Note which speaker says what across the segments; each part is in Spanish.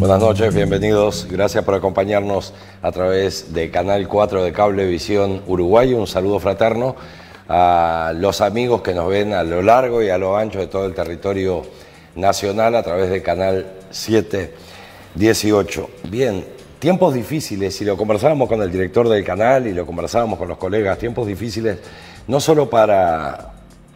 Speaker 1: Buenas noches, bienvenidos. Gracias por acompañarnos a través de Canal 4 de Cablevisión Uruguay. Un saludo fraterno a los amigos que nos ven a lo largo y a lo ancho de todo el territorio nacional a través de Canal 718. Bien, tiempos difíciles, y lo conversábamos con el director del canal y lo conversábamos con los colegas, tiempos difíciles no solo para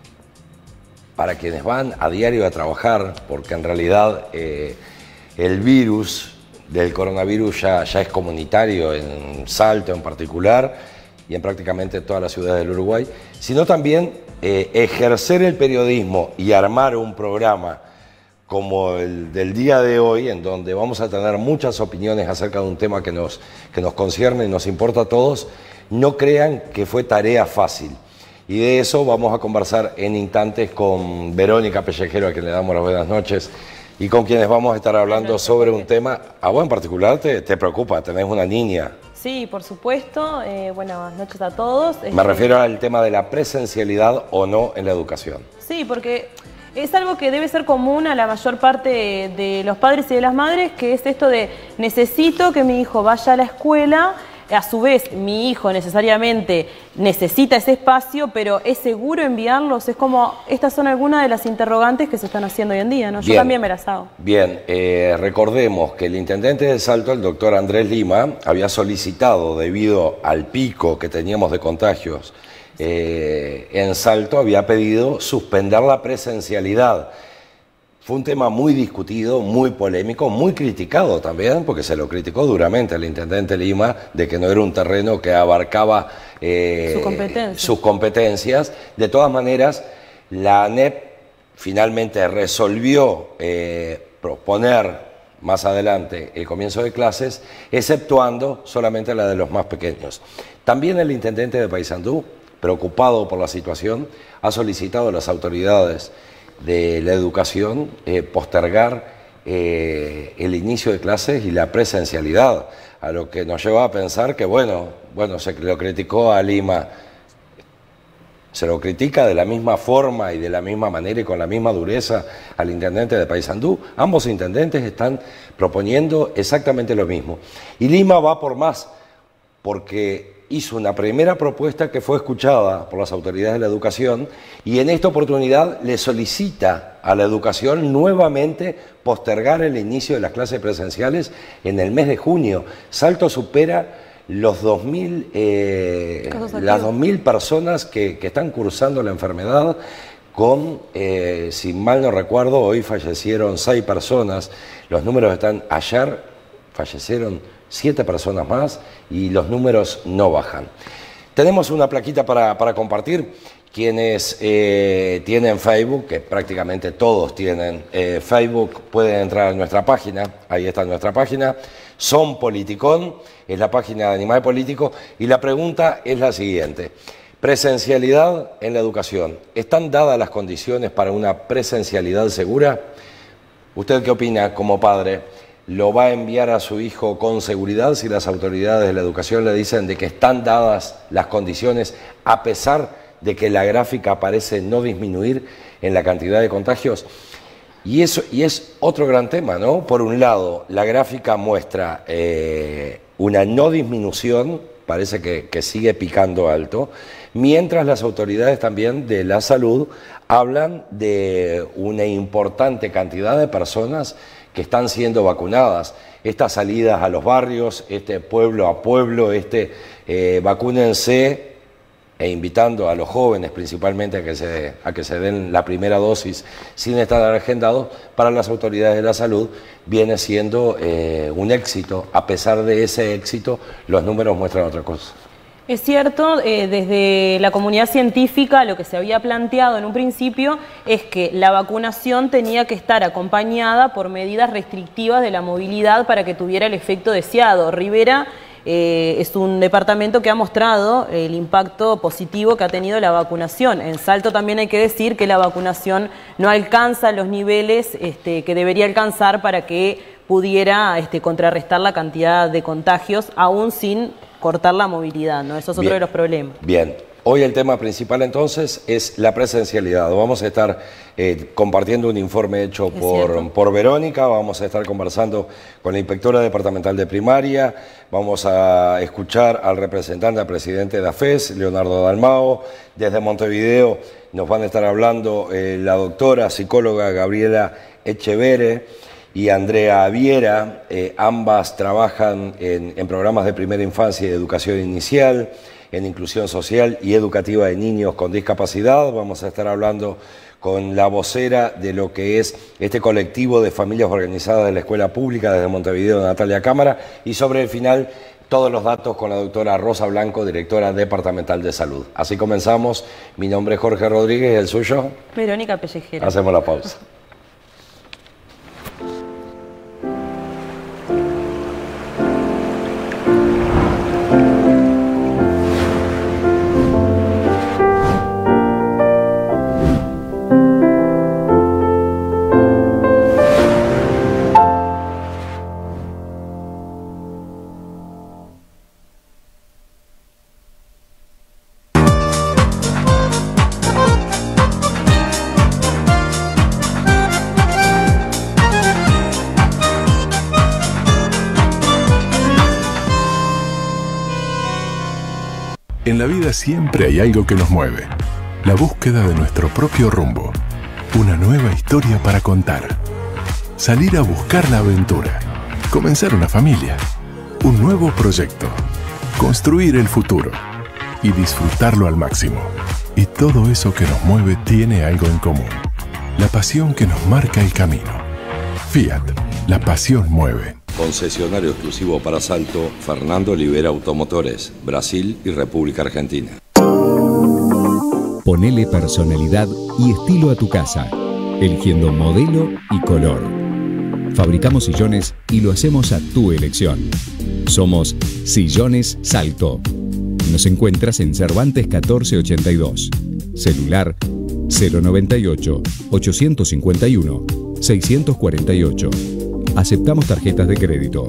Speaker 1: quienes van a diario a trabajar, porque en realidad el virus del coronavirus ya es comunitario en Salto en particular y en prácticamente todas las ciudades del Uruguay, sino también ejercer el periodismo y armar un programa como el del día de hoy, en donde vamos a tener muchas opiniones acerca de un tema que nos concierne y nos importa a todos. No crean que fue tarea fácil. Y de eso vamos a conversar en instantes con Verónica Pellejero, a quien le damos las buenas noches, y con quienes vamos a estar hablando sobre un tema. A vos en particular te preocupa, tenés una niña.
Speaker 2: Sí, por supuesto. Buenas noches a todos.
Speaker 1: Me refiero al tema de la presencialidad o no en la educación.
Speaker 2: Sí, porque es algo que debe ser común a la mayor parte de los padres y de las madres, que es esto de necesito que mi hijo vaya a la escuela. A su vez, mi hijo necesariamente necesita ese espacio, pero ¿es seguro enviarlos? Es como, estas son algunas de las interrogantes que se están haciendo hoy en día, ¿no? Yo también me las hago.
Speaker 1: Bien, recordemos que el intendente de Salto, el doctor Andrés Lima, había solicitado, debido al pico que teníamos de contagios en Salto, había pedido suspender la presencialidad. Fue un tema muy discutido, muy polémico, muy criticado también, porque se lo criticó duramente al intendente Lima, de que no era un terreno que abarcaba sus competencias. De todas maneras, la ANEP finalmente resolvió proponer más adelante el comienzo de clases, exceptuando solamente la de los más pequeños. También el intendente de Paysandú, preocupado por la situación, ha solicitado a las autoridades de la educación postergar el inicio de clases y la presencialidad, a lo que nos lleva a pensar que bueno, se lo criticó a Lima, se lo critica de la misma forma y de la misma manera y con la misma dureza al intendente de Paysandú. Ambos intendentes están proponiendo exactamente lo mismo, y Lima va por más, porque hizo una primera propuesta que fue escuchada por las autoridades de la educación, y en esta oportunidad le solicita a la educación nuevamente postergar el inicio de las clases presenciales en el mes de junio. Salto supera los 2.000 personas que están cursando la enfermedad, con, si mal no recuerdo, hoy fallecieron 6 personas, los números están, ayer fallecieron 7 personas más y los números no bajan. Tenemos una plaquita para compartir. Quienes tienen Facebook, que prácticamente todos tienen Facebook, pueden entrar a nuestra página. Ahí está nuestra página. Son Politicón, es la página de Animal Político, y la pregunta es la siguiente. Presencialidad en la educación. ¿Están dadas las condiciones para una presencialidad segura? ¿Usted qué opina como padre? ¿Lo va a enviar a su hijo con seguridad si las autoridades de la educación le dicen de que están dadas las condiciones, a pesar de que la gráfica parece no disminuir en la cantidad de contagios? Y es otro gran tema, ¿no? Por un lado, la gráfica muestra una no disminución, parece que sigue picando alto, mientras las autoridades también de la salud hablan de una importante cantidad de personas que están siendo vacunadas. Estas salidas a los barrios, pueblo a pueblo, vacúnense, e invitando a los jóvenes principalmente a que se den la primera dosis sin estar agendados, para las autoridades de la salud viene siendo un éxito. A pesar de ese éxito, los números muestran otra cosa.
Speaker 2: Es cierto, desde la comunidad científica lo que se había planteado en un principio es que la vacunación tenía que estar acompañada por medidas restrictivas de la movilidad para que tuviera el efecto deseado. Rivera es un departamento que ha mostrado el impacto positivo que ha tenido la vacunación. En Salto también hay que decir que la vacunación no alcanza los niveles que debería alcanzar para que pudiera contrarrestar la cantidad de contagios, aún sin cortar la movilidad, ¿no? Eso es otro de los problemas.
Speaker 1: Bien, Hoy el tema principal entonces es la presencialidad. Vamos a estar compartiendo un informe hecho por Verónica, vamos a estar conversando con la inspectora departamental de primaria, vamos a escuchar al representante, al presidente de AFES, Leonardo Dalmao. Desde Montevideo nos van a estar hablando la doctora psicóloga Gabriela Echevere y Andrea Viera. Ambas trabajan en programas de primera infancia y de educación inicial, en inclusión social y educativa de niños con discapacidad. Vamos a estar hablando con la vocera de lo que es este colectivo de familias organizadas de la escuela pública desde Montevideo, Natalia Cámara, y sobre el final todos los datos con la doctora Rosa Blanco, directora departamental de salud. Así comenzamos. Mi nombre es Jorge Rodríguez, ¿el suyo?
Speaker 2: Verónica Pellejera.
Speaker 1: Hacemos la pausa.
Speaker 3: En la vida siempre hay algo que nos mueve, la búsqueda de nuestro propio rumbo, una nueva historia para contar, salir a buscar la aventura, comenzar una familia, un nuevo proyecto, construir el futuro y disfrutarlo al máximo. Y todo eso que nos mueve tiene algo en común, la pasión que nos marca el camino. Fiat, la pasión mueve.
Speaker 1: Concesionario exclusivo para Salto, Fernando Olivera Automotores, Brasil y República Argentina.
Speaker 4: Ponele personalidad y estilo a tu casa, eligiendo modelo y color. Fabricamos sillones y lo hacemos a tu elección. Somos Sillones Salto. Nos encuentras en Cervantes 1482. Celular 098-851-648. Aceptamos tarjetas de crédito.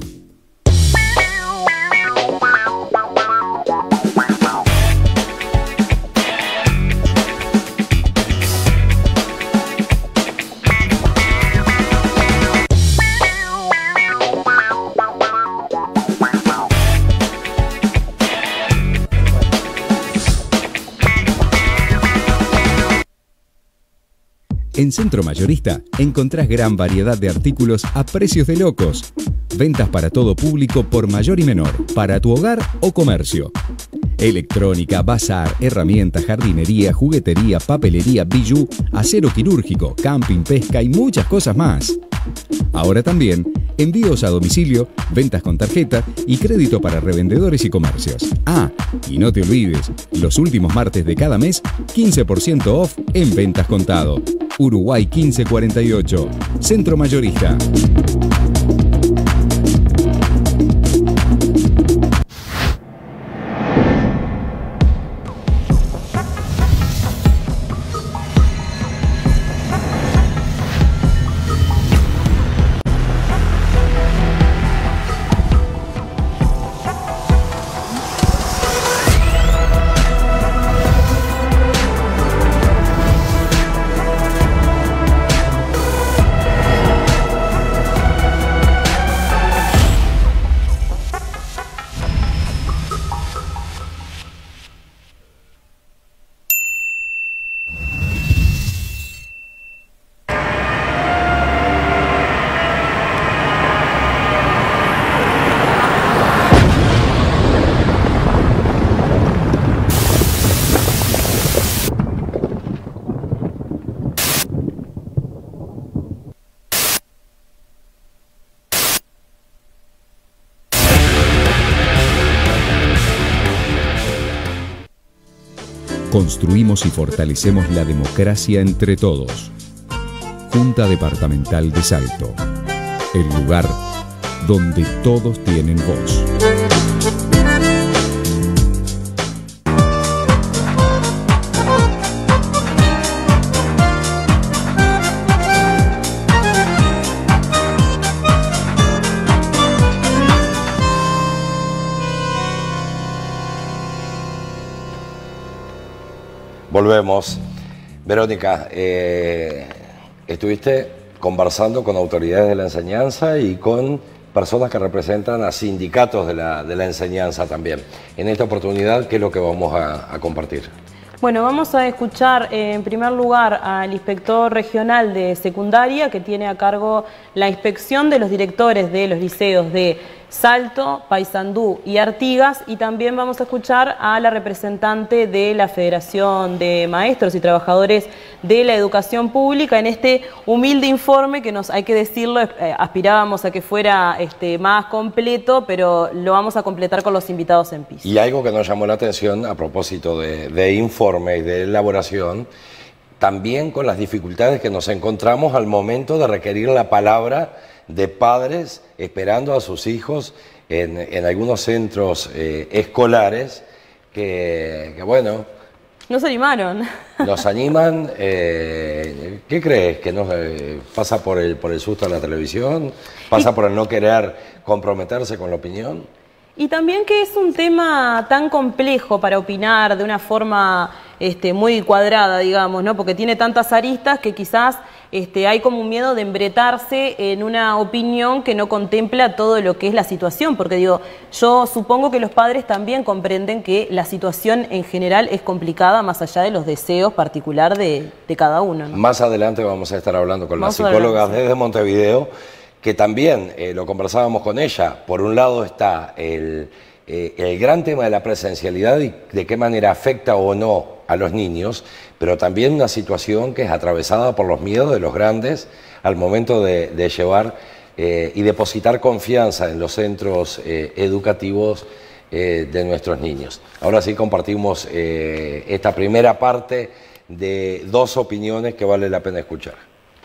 Speaker 4: En Centro Mayorista encontrás gran variedad de artículos a precios de locos. Ventas para todo público por mayor y menor, para tu hogar o comercio. Electrónica, bazar, herramientas, jardinería, juguetería, papelería, bijú, acero quirúrgico, camping, pesca y muchas cosas más. Ahora también envíos a domicilio, ventas con tarjeta y crédito para revendedores y comercios. Ah, y no te olvides, los últimos martes de cada mes, 15% off en ventas contado. Uruguay 1548, Centro Mayorista. Construimos y fortalecemos la democracia entre todos. Junta Departamental de Salto. El lugar donde todos tienen voz.
Speaker 1: volvemos. Verónica, estuviste conversando con autoridades de la enseñanza y con personas que representan a sindicatos de la enseñanza también. En esta oportunidad, ¿qué es lo que vamos a compartir?
Speaker 2: Bueno, vamos a escuchar en primer lugar al inspector regional de secundaria que tiene a cargo la inspección de los directores de los liceos de Salto, Paysandú y Artigas, y también vamos a escuchar a la representante de la Federación de Maestros y Trabajadores de la Educación Pública en este humilde informe que hay que decirlo, aspirábamos a que fuera más completo, pero lo vamos a completar con los invitados en piso.
Speaker 1: Y algo que nos llamó la atención a propósito de informe y de elaboración, también con las dificultades que nos encontramos al momento de requerir la palabra de padres esperando a sus hijos en algunos centros escolares que bueno...
Speaker 2: No se animaron.
Speaker 1: Nos animan. ¿Qué crees? ¿Que nos pasa por el susto a la televisión? ¿Pasa por el no querer comprometerse con la opinión?
Speaker 2: Y también que es un tema tan complejo para opinar de una forma muy cuadrada, digamos, ¿no? Porque tiene tantas aristas que quizás hay como un miedo de embretarse en una opinión que no contempla todo lo que es la situación. Porque digo, yo supongo que los padres también comprenden que la situación en general es complicada más allá de los deseos particular de cada uno, ¿no? Más
Speaker 1: adelante vamos a estar hablando con las psicólogas desde Montevideo, que también lo conversábamos con ella. Por un lado está el gran tema de la presencialidad y de qué manera afecta o no a los niños, pero también una situación que es atravesada por los miedos de los grandes al momento de llevar y depositar confianza en los centros educativos de nuestros niños. Ahora sí compartimos esta primera parte de dos opiniones que vale la pena escuchar.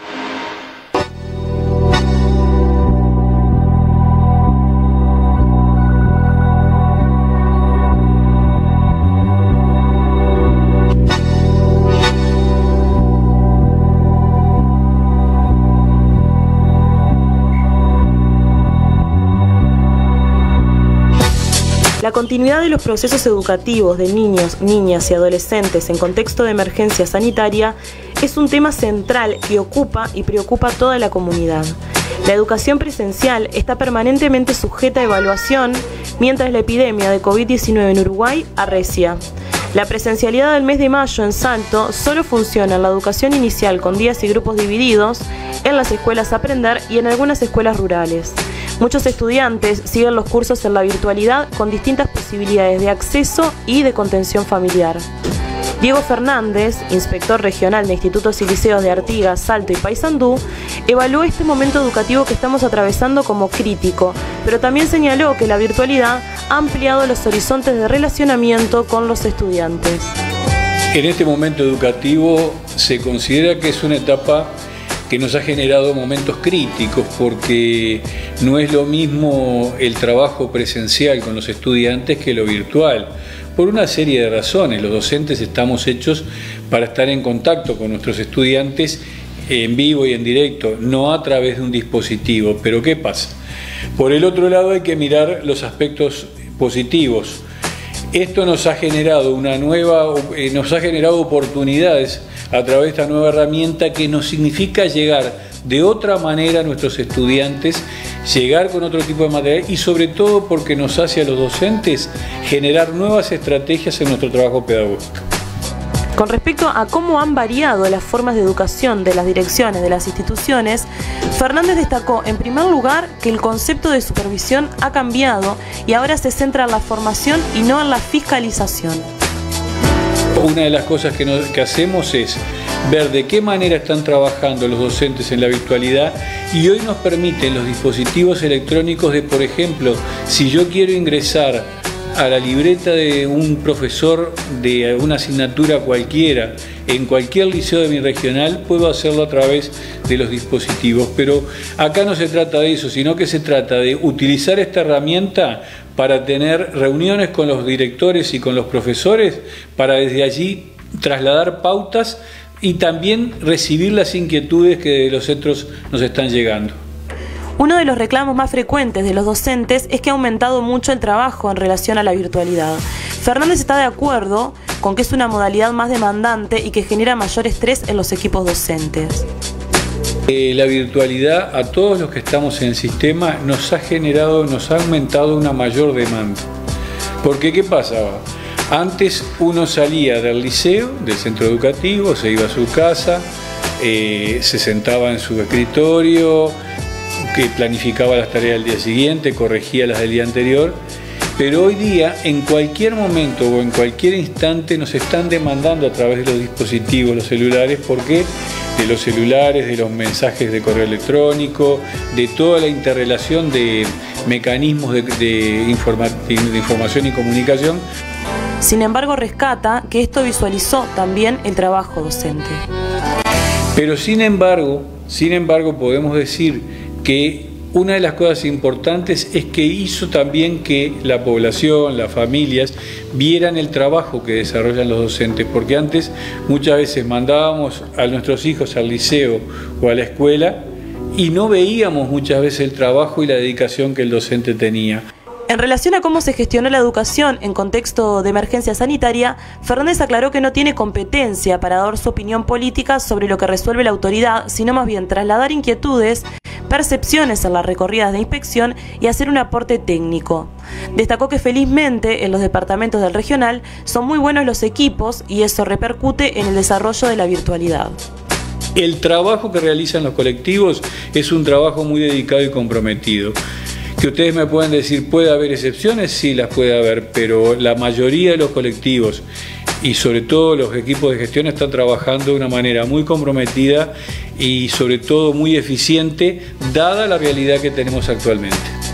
Speaker 2: La continuidad de los procesos educativos de niños, niñas y adolescentes en contexto de emergencia sanitaria es un tema central que ocupa y preocupa a toda la comunidad. La educación presencial está permanentemente sujeta a evaluación mientras la epidemia de COVID-19 en Uruguay arrecia. La presencialidad del mes de mayo en Salto solo funciona en la educación inicial con días y grupos divididos, en las escuelas Aprender y en algunas escuelas rurales. Muchos estudiantes siguen los cursos en la virtualidad con distintas posibilidades de acceso y de contención familiar. Diego Fernández, inspector regional de Institutos y Liceos de Artigas, Salto y Paysandú, evaluó este momento educativo que estamos atravesando como crítico, pero también señaló que la virtualidad ha ampliado los horizontes de relacionamiento con los estudiantes.
Speaker 5: En este momento educativo se considera que es una etapa que nos ha generado momentos críticos porque no es lo mismo el trabajo presencial con los estudiantes que lo virtual. Por una serie de razones, los docentes estamos hechos para estar en contacto con nuestros estudiantes en vivo y en directo, no a través de un dispositivo. Pero ¿qué pasa? Por el otro lado hay que mirar los aspectos positivos. Esto nos ha generado oportunidades a través de esta nueva herramienta que nos significa llegar de otra manera a nuestros estudiantes, llegar con otro tipo de material y sobre todo porque nos hace a los docentes generar nuevas estrategias en nuestro trabajo pedagógico.
Speaker 2: Con respecto a cómo han variado las formas de educación de las direcciones de las instituciones, Fernández destacó en primer lugar que el concepto de supervisión ha cambiado y ahora se centra en la formación y no en la fiscalización.
Speaker 5: Una de las cosas que hacemos es ver de qué manera están trabajando los docentes en la virtualidad y hoy nos permiten los dispositivos electrónicos de, por ejemplo, si yo quiero ingresar a la libreta de un profesor de una asignatura cualquiera, en cualquier liceo de mi regional, puedo hacerlo a través de los dispositivos. Pero acá no se trata de eso, sino que se trata de utilizar esta herramienta para tener reuniones con los directores y con los profesores, para desde allí trasladar pautas y también recibir las inquietudes que de los centros nos están llegando.
Speaker 2: Uno de los reclamos más frecuentes de los docentes es que ha aumentado mucho el trabajo en relación a la virtualidad. Fernández está de acuerdo con que es una modalidad más demandante y que genera mayor estrés en los equipos docentes.
Speaker 5: La virtualidad a todos los que estamos en el sistema nos ha aumentado una mayor demanda. Porque ¿qué pasaba? Antes uno salía del liceo, del centro educativo, se iba a su casa, se sentaba en su escritorio, que planificaba las tareas del día siguiente, corregía las del día anterior, pero hoy día en cualquier momento o en cualquier instante nos están demandando a través de los dispositivos, los celulares, porque de los celulares, de los mensajes de correo electrónico, de toda la interrelación de mecanismos de información y comunicación.
Speaker 2: Sin embargo, rescata que esto visualizó también el trabajo docente.
Speaker 5: Pero sin embargo, podemos decir que una de las cosas importantes es que hizo también que la población, las familias, vieran el trabajo que desarrollan los docentes, porque antes muchas veces mandábamos a nuestros hijos al liceo o a la escuela y no veíamos muchas veces el trabajo y la dedicación que el docente tenía.
Speaker 2: En relación a cómo se gestionó la educación en contexto de emergencia sanitaria, Fernández aclaró que no tiene competencia para dar su opinión política sobre lo que resuelve la autoridad, sino más bien trasladar inquietudes, percepciones en las recorridas de inspección y hacer un aporte técnico. Destacó que felizmente en los departamentos del regional son muy buenos los equipos y eso repercute en el desarrollo de la virtualidad.
Speaker 5: El trabajo que realizan los colectivos es un trabajo muy dedicado y comprometido. Que ustedes me pueden decir, ¿puede haber excepciones? Sí, las puede haber, pero la mayoría de los colectivos y sobre todo los equipos de gestión están trabajando de una manera muy comprometida y sobre todo muy eficiente, dada la realidad que tenemos actualmente.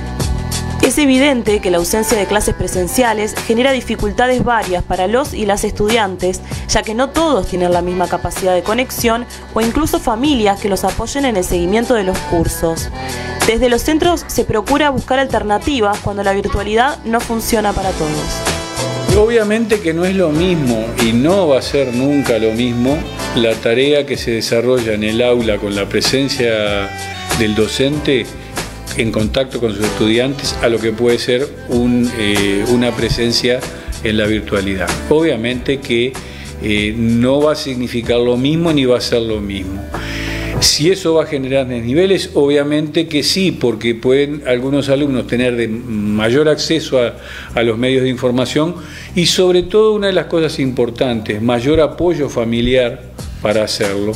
Speaker 2: Es evidente que la ausencia de clases presenciales genera dificultades varias para los y las estudiantes, ya que no todos tienen la misma capacidad de conexión o incluso familias que los apoyen en el seguimiento de los cursos. Desde los centros se procura buscar alternativas cuando la virtualidad no funciona para todos.
Speaker 5: Obviamente que no es lo mismo y no va a ser nunca lo mismo la tarea que se desarrolla en el aula con la presencia del docente en contacto con sus estudiantes a lo que puede ser una presencia en la virtualidad. Obviamente que no va a significar lo mismo ni va a ser lo mismo. Si eso va a generar desniveles, obviamente que sí, porque pueden algunos alumnos tener mayor acceso a los medios de información y sobre todo una de las cosas importantes, mayor apoyo familiar para hacerlo.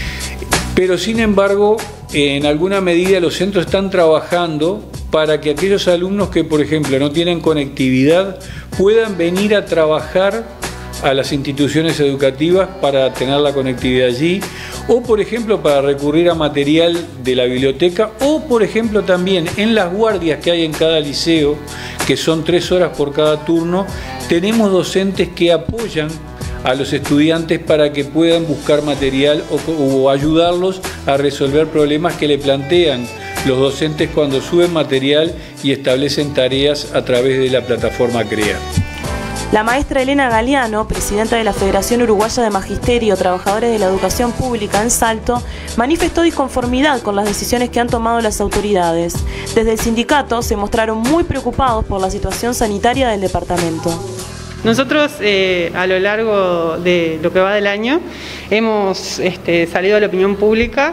Speaker 5: Pero sin embargo, en alguna medida los centros están trabajando para que aquellos alumnos que, por ejemplo, no tienen conectividad puedan venir a trabajar a las instituciones educativas para tener la conectividad allí, o por ejemplo para recurrir a material de la biblioteca, o por ejemplo también en las guardias que hay en cada liceo, que son 3 horas por cada turno, tenemos docentes que apoyan a los estudiantes para que puedan buscar material o ayudarlos a resolver problemas que le plantean los docentes cuando suben material y establecen tareas a través de la plataforma CREA.
Speaker 2: La maestra Elena Galeano, presidenta de la Federación Uruguaya de Magisterio, Trabajadores de la Educación Pública en Salto, manifestó disconformidad con las decisiones que han tomado las autoridades. Desde el sindicato se mostraron muy preocupados por la situación sanitaria del departamento.
Speaker 6: Nosotros a lo largo de lo que va del año hemos salido a la opinión pública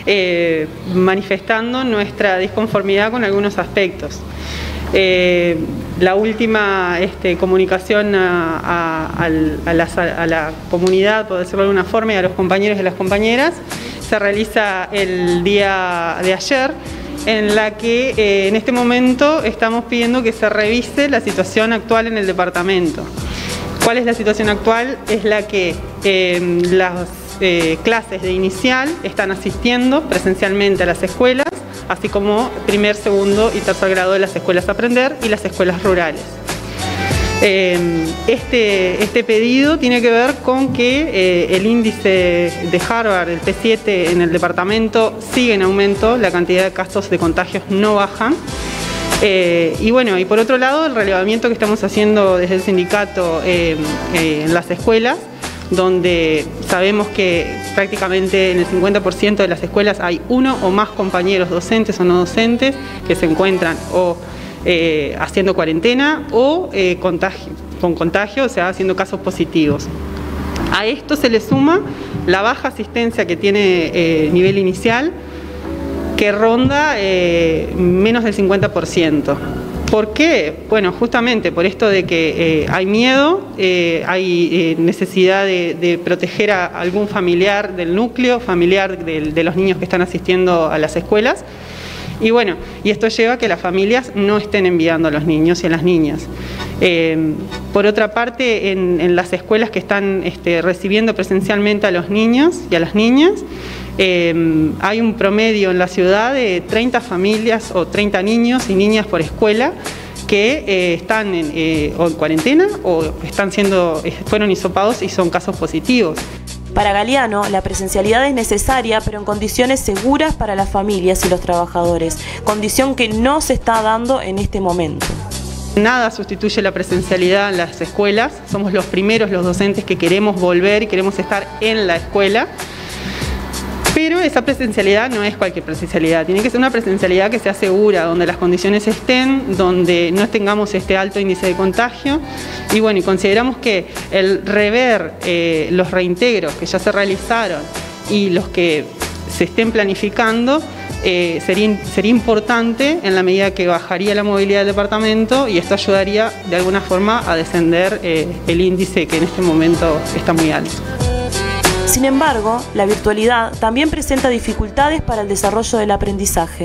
Speaker 6: manifestando nuestra disconformidad con algunos aspectos. La última comunicación a la comunidad, por decirlo de alguna forma, y a los compañeros y las compañeras, se realiza el día de ayer, en la que en este momento estamos pidiendo que se revise la situación actual en el departamento. ¿Cuál es la situación actual? Es la que las clases de inicial están asistiendo presencialmente a las escuelas, así como primer, segundo y tercer grado de las escuelas Aprender y las escuelas rurales. Este pedido tiene que ver con que el índice de Harvard, el P7 en el departamento, sigue en aumento, la cantidad de casos de contagios no bajan. Y bueno, y por otro lado, el relevamiento que estamos haciendo desde el sindicato en las escuelas, donde sabemos que prácticamente en el 50% de las escuelas hay uno o más compañeros docentes o no docentes que se encuentran o haciendo cuarentena o con contagio, o sea, haciendo casos positivos. A esto se le suma la baja asistencia que tiene nivel inicial, que ronda menos del 50%. ¿Por qué? Bueno, justamente por esto de que hay miedo, hay necesidad de proteger a algún familiar del núcleo, familiar de los niños que están asistiendo a las escuelas. Y bueno, y esto lleva a que las familias no estén enviando a los niños y a las niñas. Por otra parte, en las escuelas que están recibiendo presencialmente a los niños y a las niñas, hay un promedio en la ciudad de 30 familias o 30 niños y niñas por escuela que están o en cuarentena o fueron hisopados y son casos positivos.
Speaker 2: Para Galeano, la presencialidad es necesaria, pero en condiciones seguras para las familias y los trabajadores, condición que no se está dando en este momento.
Speaker 6: Nada sustituye la presencialidad en las escuelas, somos los primeros, los docentes, que queremos volver y queremos estar en la escuela. Pero esa presencialidad no es cualquier presencialidad, tiene que ser una presencialidad que sea segura, donde las condiciones estén, donde no tengamos este alto índice de contagio. Y bueno, y consideramos que el rever los reintegros que ya se realizaron y los que se estén planificando sería importante en la medida que bajaría la movilidad del departamento y esto ayudaría de alguna forma a descender el índice que en este momento está muy alto.
Speaker 2: Sin embargo, la virtualidad también presenta dificultades para el desarrollo del aprendizaje.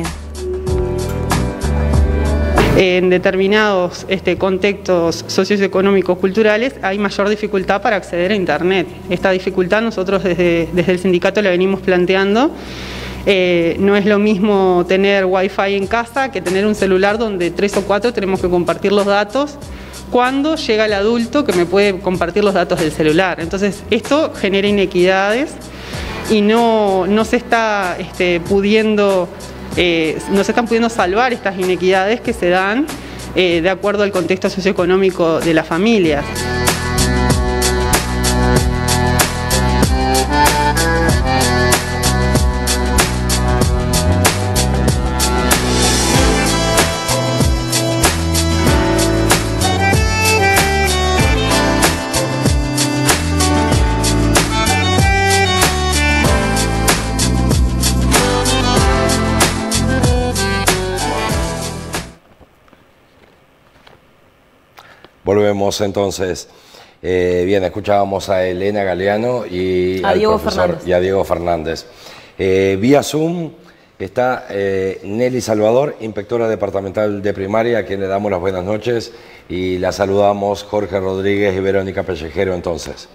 Speaker 6: En determinados contextos socioeconómicos culturales hay mayor dificultad para acceder a Internet. Esta dificultad nosotros desde el sindicato la venimos planteando. No es lo mismo tener Wi-Fi en casa que tener un celular donde 3 o 4 tenemos que compartir los datos. Cuando llega el adulto que me puede compartir los datos del celular. Entonces esto genera inequidades y no se está pudiendo salvar estas inequidades que se dan de acuerdo al contexto socioeconómico de las familias.
Speaker 1: Volvemos entonces. Bien, escuchábamos a Elena Galeano y a Diego Fernández. Vía Zoom está Nelly Salvador, inspectora departamental de primaria, a quien le damos las buenas noches, y la saludamos Jorge Rodríguez y Verónica Pellejero entonces.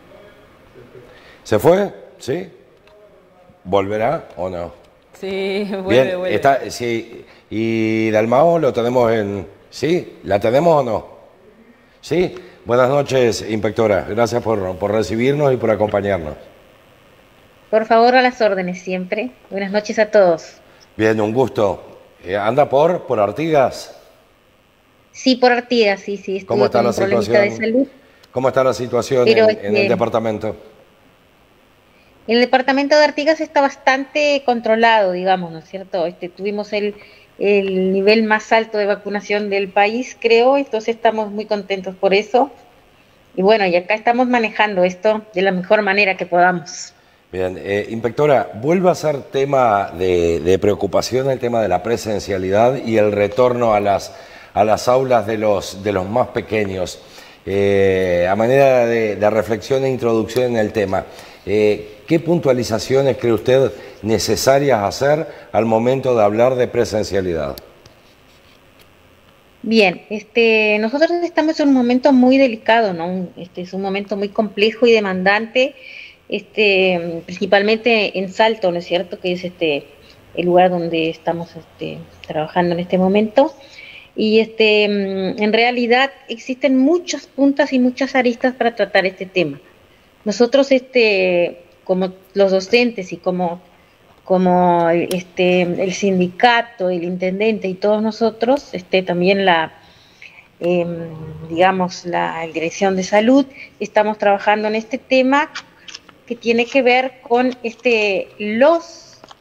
Speaker 1: ¿Se fue? ¿Sí? ¿Volverá o no?
Speaker 2: Sí, vuelve.
Speaker 1: Está, sí. ¿Y Dalmao lo tenemos en...? ¿Sí? ¿La tenemos o no? Sí, buenas noches, inspectora. Gracias por recibirnos y por acompañarnos.
Speaker 7: Por favor, a las órdenes siempre. Buenas noches a todos.
Speaker 1: Bien, un gusto. ¿Anda por Artigas?
Speaker 7: Sí, por Artigas, sí.
Speaker 1: ¿Cómo está la situación?
Speaker 7: De salud.
Speaker 1: ¿Cómo está la situación en el departamento?
Speaker 7: El departamento de Artigas está bastante controlado, digamos, ¿no es cierto? Tuvimos el nivel más alto de vacunación del país, creo, entonces estamos muy contentos por eso. Y bueno, y acá estamos manejando esto de la mejor manera que podamos.
Speaker 1: Bien, inspectora, vuelve a ser tema de preocupación el tema de la presencialidad y el retorno a las aulas de los más pequeños. A manera de reflexión e introducción en el tema, ¿qué puntualizaciones cree usted necesarias hacer al momento de hablar de presencialidad?
Speaker 7: Bien, nosotros estamos en un momento muy delicado, ¿no? Es un momento muy complejo y demandante, principalmente en Salto, ¿no es cierto?, que es el lugar donde estamos trabajando en este momento. Y en realidad existen muchas puntas y muchas aristas para tratar este tema. Nosotros, como los docentes y como el sindicato, el intendente y todos nosotros, también la Dirección de Salud, estamos trabajando en este tema que tiene que ver con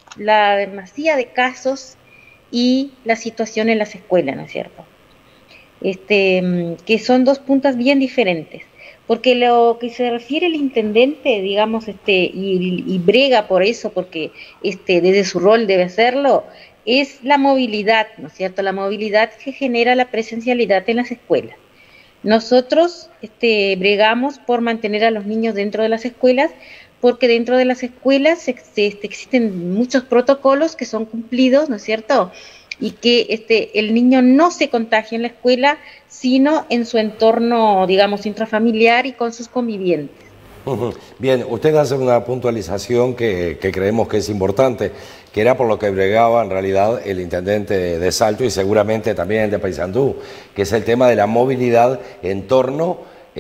Speaker 7: la demasía de casos y la situación en las escuelas, ¿no es cierto? que son dos puntas bien diferentes. Porque lo que se refiere el intendente, digamos, y brega por eso, porque desde su rol debe hacerlo, es la movilidad, ¿no es cierto? La movilidad que genera la presencialidad en las escuelas. Nosotros bregamos por mantener a los niños dentro de las escuelas, porque dentro de las escuelas existen muchos protocolos que son cumplidos, ¿no es cierto?, y que el niño no se contagie en la escuela, sino en su entorno, digamos, intrafamiliar y con sus convivientes.
Speaker 1: Bien, usted hace una puntualización que creemos que es importante, que era por lo que bregaba en realidad el intendente de Salto y seguramente también de Paysandú, que es el tema de la movilidad en torno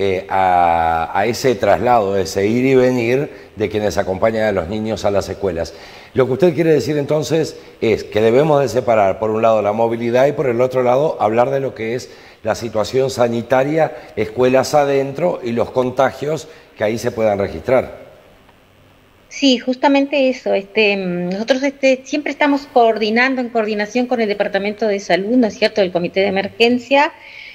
Speaker 1: a ese traslado, ese ir y venir de quienes acompañan a los niños a las escuelas. Lo que usted quiere decir entonces es que debemos de separar por un lado la movilidad y por el otro lado hablar de lo que es la situación sanitaria, escuelas adentro y los contagios que ahí se puedan registrar.
Speaker 7: Sí, justamente eso. Nosotros siempre estamos coordinando, en coordinación con el Departamento de Salud, ¿no es cierto?, el Comité de Emergencia,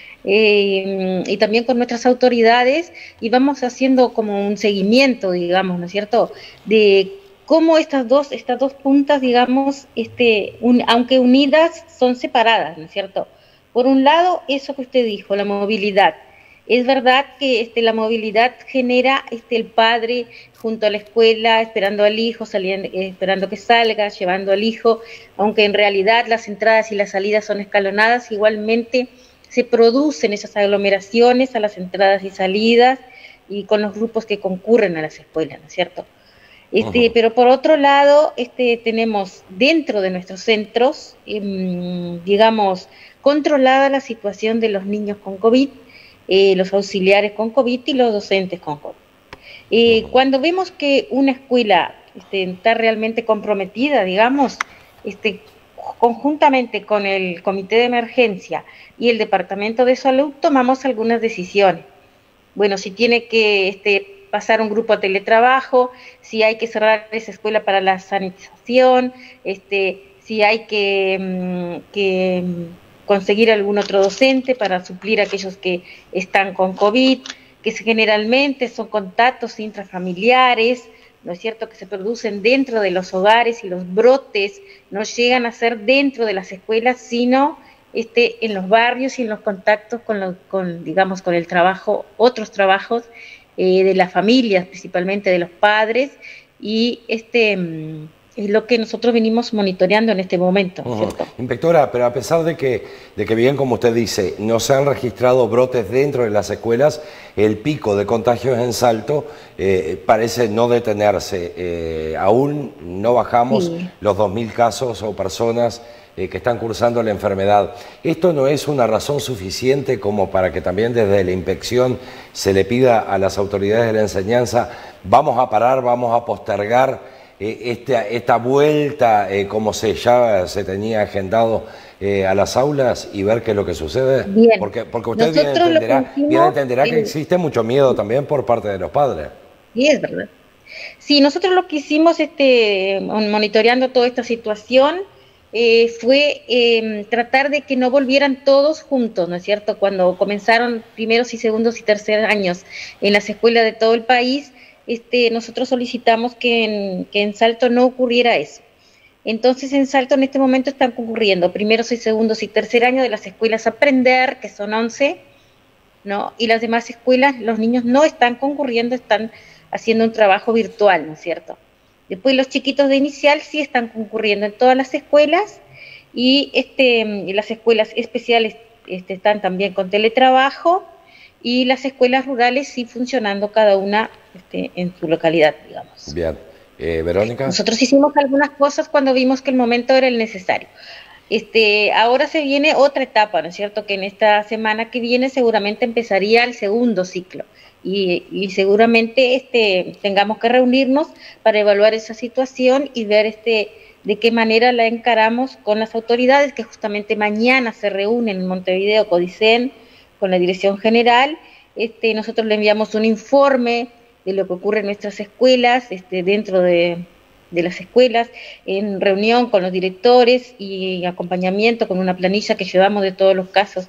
Speaker 7: y también con nuestras autoridades, y vamos haciendo como un seguimiento, digamos, ¿no es cierto?, de cómo estas dos puntas, digamos, aunque unidas, son separadas, ¿no es cierto? Por un lado, eso que usted dijo, la movilidad. Es verdad que la movilidad genera el padre junto a la escuela, esperando al hijo, esperando que salga, llevando al hijo, aunque en realidad las entradas y las salidas son escalonadas, igualmente se producen esas aglomeraciones a las entradas y salidas y con los grupos que concurren a las escuelas, ¿no es cierto? Pero por otro lado, tenemos dentro de nuestros centros, digamos, controlada la situación de los niños con COVID, los auxiliares con COVID y los docentes con COVID. Cuando vemos que una escuela está realmente comprometida, digamos, conjuntamente con el Comité de Emergencia y el Departamento de Salud, tomamos algunas decisiones. Bueno, si tiene que pasar un grupo a teletrabajo, si hay que cerrar esa escuela para la sanitización, si hay que conseguir algún otro docente para suplir a aquellos que están con COVID, que generalmente son contactos intrafamiliares, ¿no es cierto?, que se producen dentro de los hogares y los brotes no llegan a ser dentro de las escuelas, sino en los barrios y en los contactos digamos, con el trabajo, otros trabajos de las familias, principalmente de los padres, y es lo que nosotros venimos monitoreando en este momento, ¿cierto?
Speaker 1: Inspectora, pero a pesar de que bien, como usted dice, no se han registrado brotes dentro de las escuelas, el pico de contagios en Salto parece no detenerse. Aún no bajamos los 2.000 casos o personas que están cursando la enfermedad. ¿Esto no es una razón suficiente como para que también desde la inspección se le pida a las autoridades de la enseñanza, vamos a parar, vamos a postergar esta vuelta, como ya se tenía agendado a las aulas, y ver qué es lo que sucede?
Speaker 7: Bien.
Speaker 1: Porque usted bien entenderá que existe mucho miedo también por parte de los padres.
Speaker 7: Sí, es verdad. Sí, nosotros lo que hicimos monitoreando toda esta situación fue tratar de que no volvieran todos juntos, ¿no es cierto? Cuando comenzaron primeros y segundos y terceros años en las escuelas de todo el país, nosotros solicitamos que en Salto no ocurriera eso. Entonces en Salto en este momento están concurriendo primeros y segundos y tercer año de las escuelas Aprender, que son 11, ¿no? Y las demás escuelas, los niños no están concurriendo, están haciendo un trabajo virtual, ¿no es cierto? Después los chiquitos de inicial sí están concurriendo en todas las escuelas, y las escuelas especiales están también con teletrabajo, y las escuelas rurales sí funcionando cada una en su localidad, digamos.
Speaker 1: Bien. Verónica.
Speaker 7: Nosotros hicimos algunas cosas cuando vimos que el momento era el necesario. Ahora se viene otra etapa, ¿no es cierto?, que en esta semana que viene seguramente empezaría el segundo ciclo. Y seguramente tengamos que reunirnos para evaluar esa situación y ver de qué manera la encaramos con las autoridades, que justamente mañana se reúnen en Montevideo, Codicen, con la Dirección General. Nosotros le enviamos un informe de lo que ocurre en nuestras escuelas, dentro de las escuelas, en reunión con los directores y acompañamiento con una planilla que llevamos de todos los casos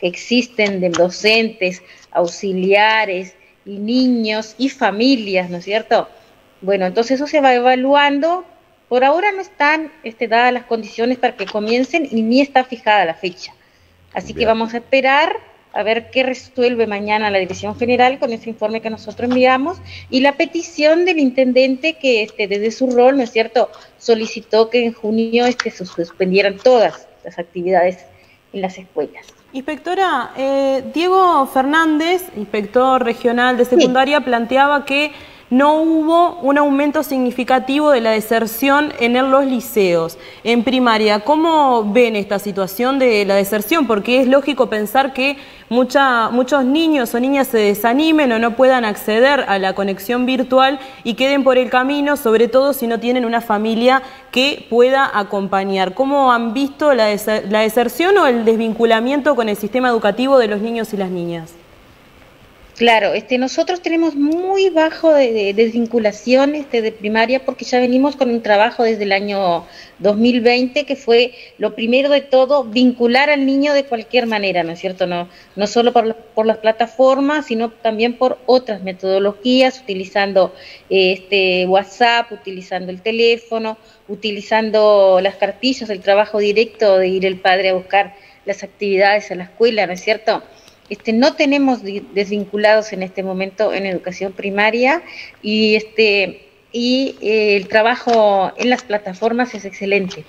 Speaker 7: que existen de docentes, auxiliares y niños y familias, ¿no es cierto? Bueno, entonces eso se va evaluando. Por ahora no están dadas las condiciones para que comiencen y ni está fijada la fecha. Así que vamos a esperar a ver qué resuelve mañana la Dirección General con ese informe que nosotros enviamos y la petición del intendente que desde su rol, ¿no es cierto?, solicitó que en junio se suspendieran todas las actividades en las escuelas.
Speaker 2: Inspectora, Diego Fernández, inspector regional de secundaria, planteaba que no hubo un aumento significativo de la deserción en los liceos. En primaria, ¿cómo ven esta situación de la deserción? Porque es lógico pensar que muchos niños o niñas se desanimen o no puedan acceder a la conexión virtual y queden por el camino, sobre todo si no tienen una familia que pueda acompañar. ¿Cómo han visto la deserción o el desvinculamiento con el sistema educativo de los niños y las niñas?
Speaker 7: Claro, nosotros tenemos muy bajo de desvinculación de primaria porque ya venimos con un trabajo desde el año 2020 que fue lo primero de todo, vincular al niño de cualquier manera, ¿no es cierto? No solo por las plataformas, sino también por otras metodologías, utilizando WhatsApp, utilizando el teléfono, utilizando las cartillas, el trabajo directo de ir el padre a buscar las actividades a la escuela, ¿no es cierto? No tenemos desvinculados en este momento en educación primaria y el trabajo en las plataformas es excelente.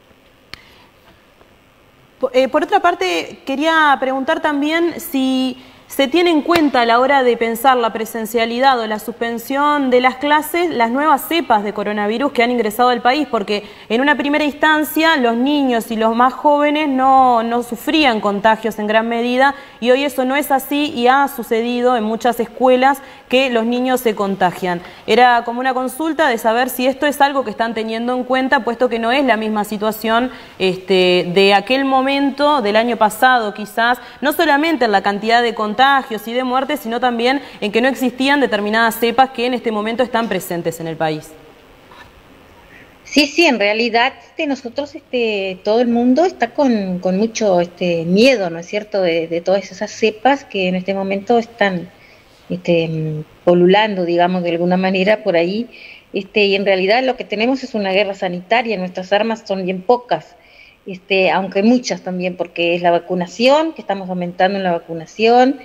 Speaker 2: Por otra parte, quería preguntar también si se tiene en cuenta a la hora de pensar la presencialidad o la suspensión de las clases las nuevas cepas de coronavirus que han ingresado al país, porque en una primera instancia los niños y los más jóvenes no sufrían contagios en gran medida y hoy eso no es así y ha sucedido en muchas escuelas que los niños se contagian. Era como una consulta de saber si esto es algo que están teniendo en cuenta, puesto que no es la misma situación de aquel momento del año pasado quizás, no solamente en la cantidad de contagios y de muertes, sino también en que no existían determinadas cepas que en este momento están presentes en el país.
Speaker 7: Sí, en realidad nosotros, todo el mundo está con mucho miedo, ¿no es cierto?, de todas esas cepas que en este momento están polulando, digamos, de alguna manera por ahí, y en realidad lo que tenemos es una guerra sanitaria, nuestras armas son bien pocas, aunque muchas también, porque es la vacunación, que estamos aumentando en la vacunación,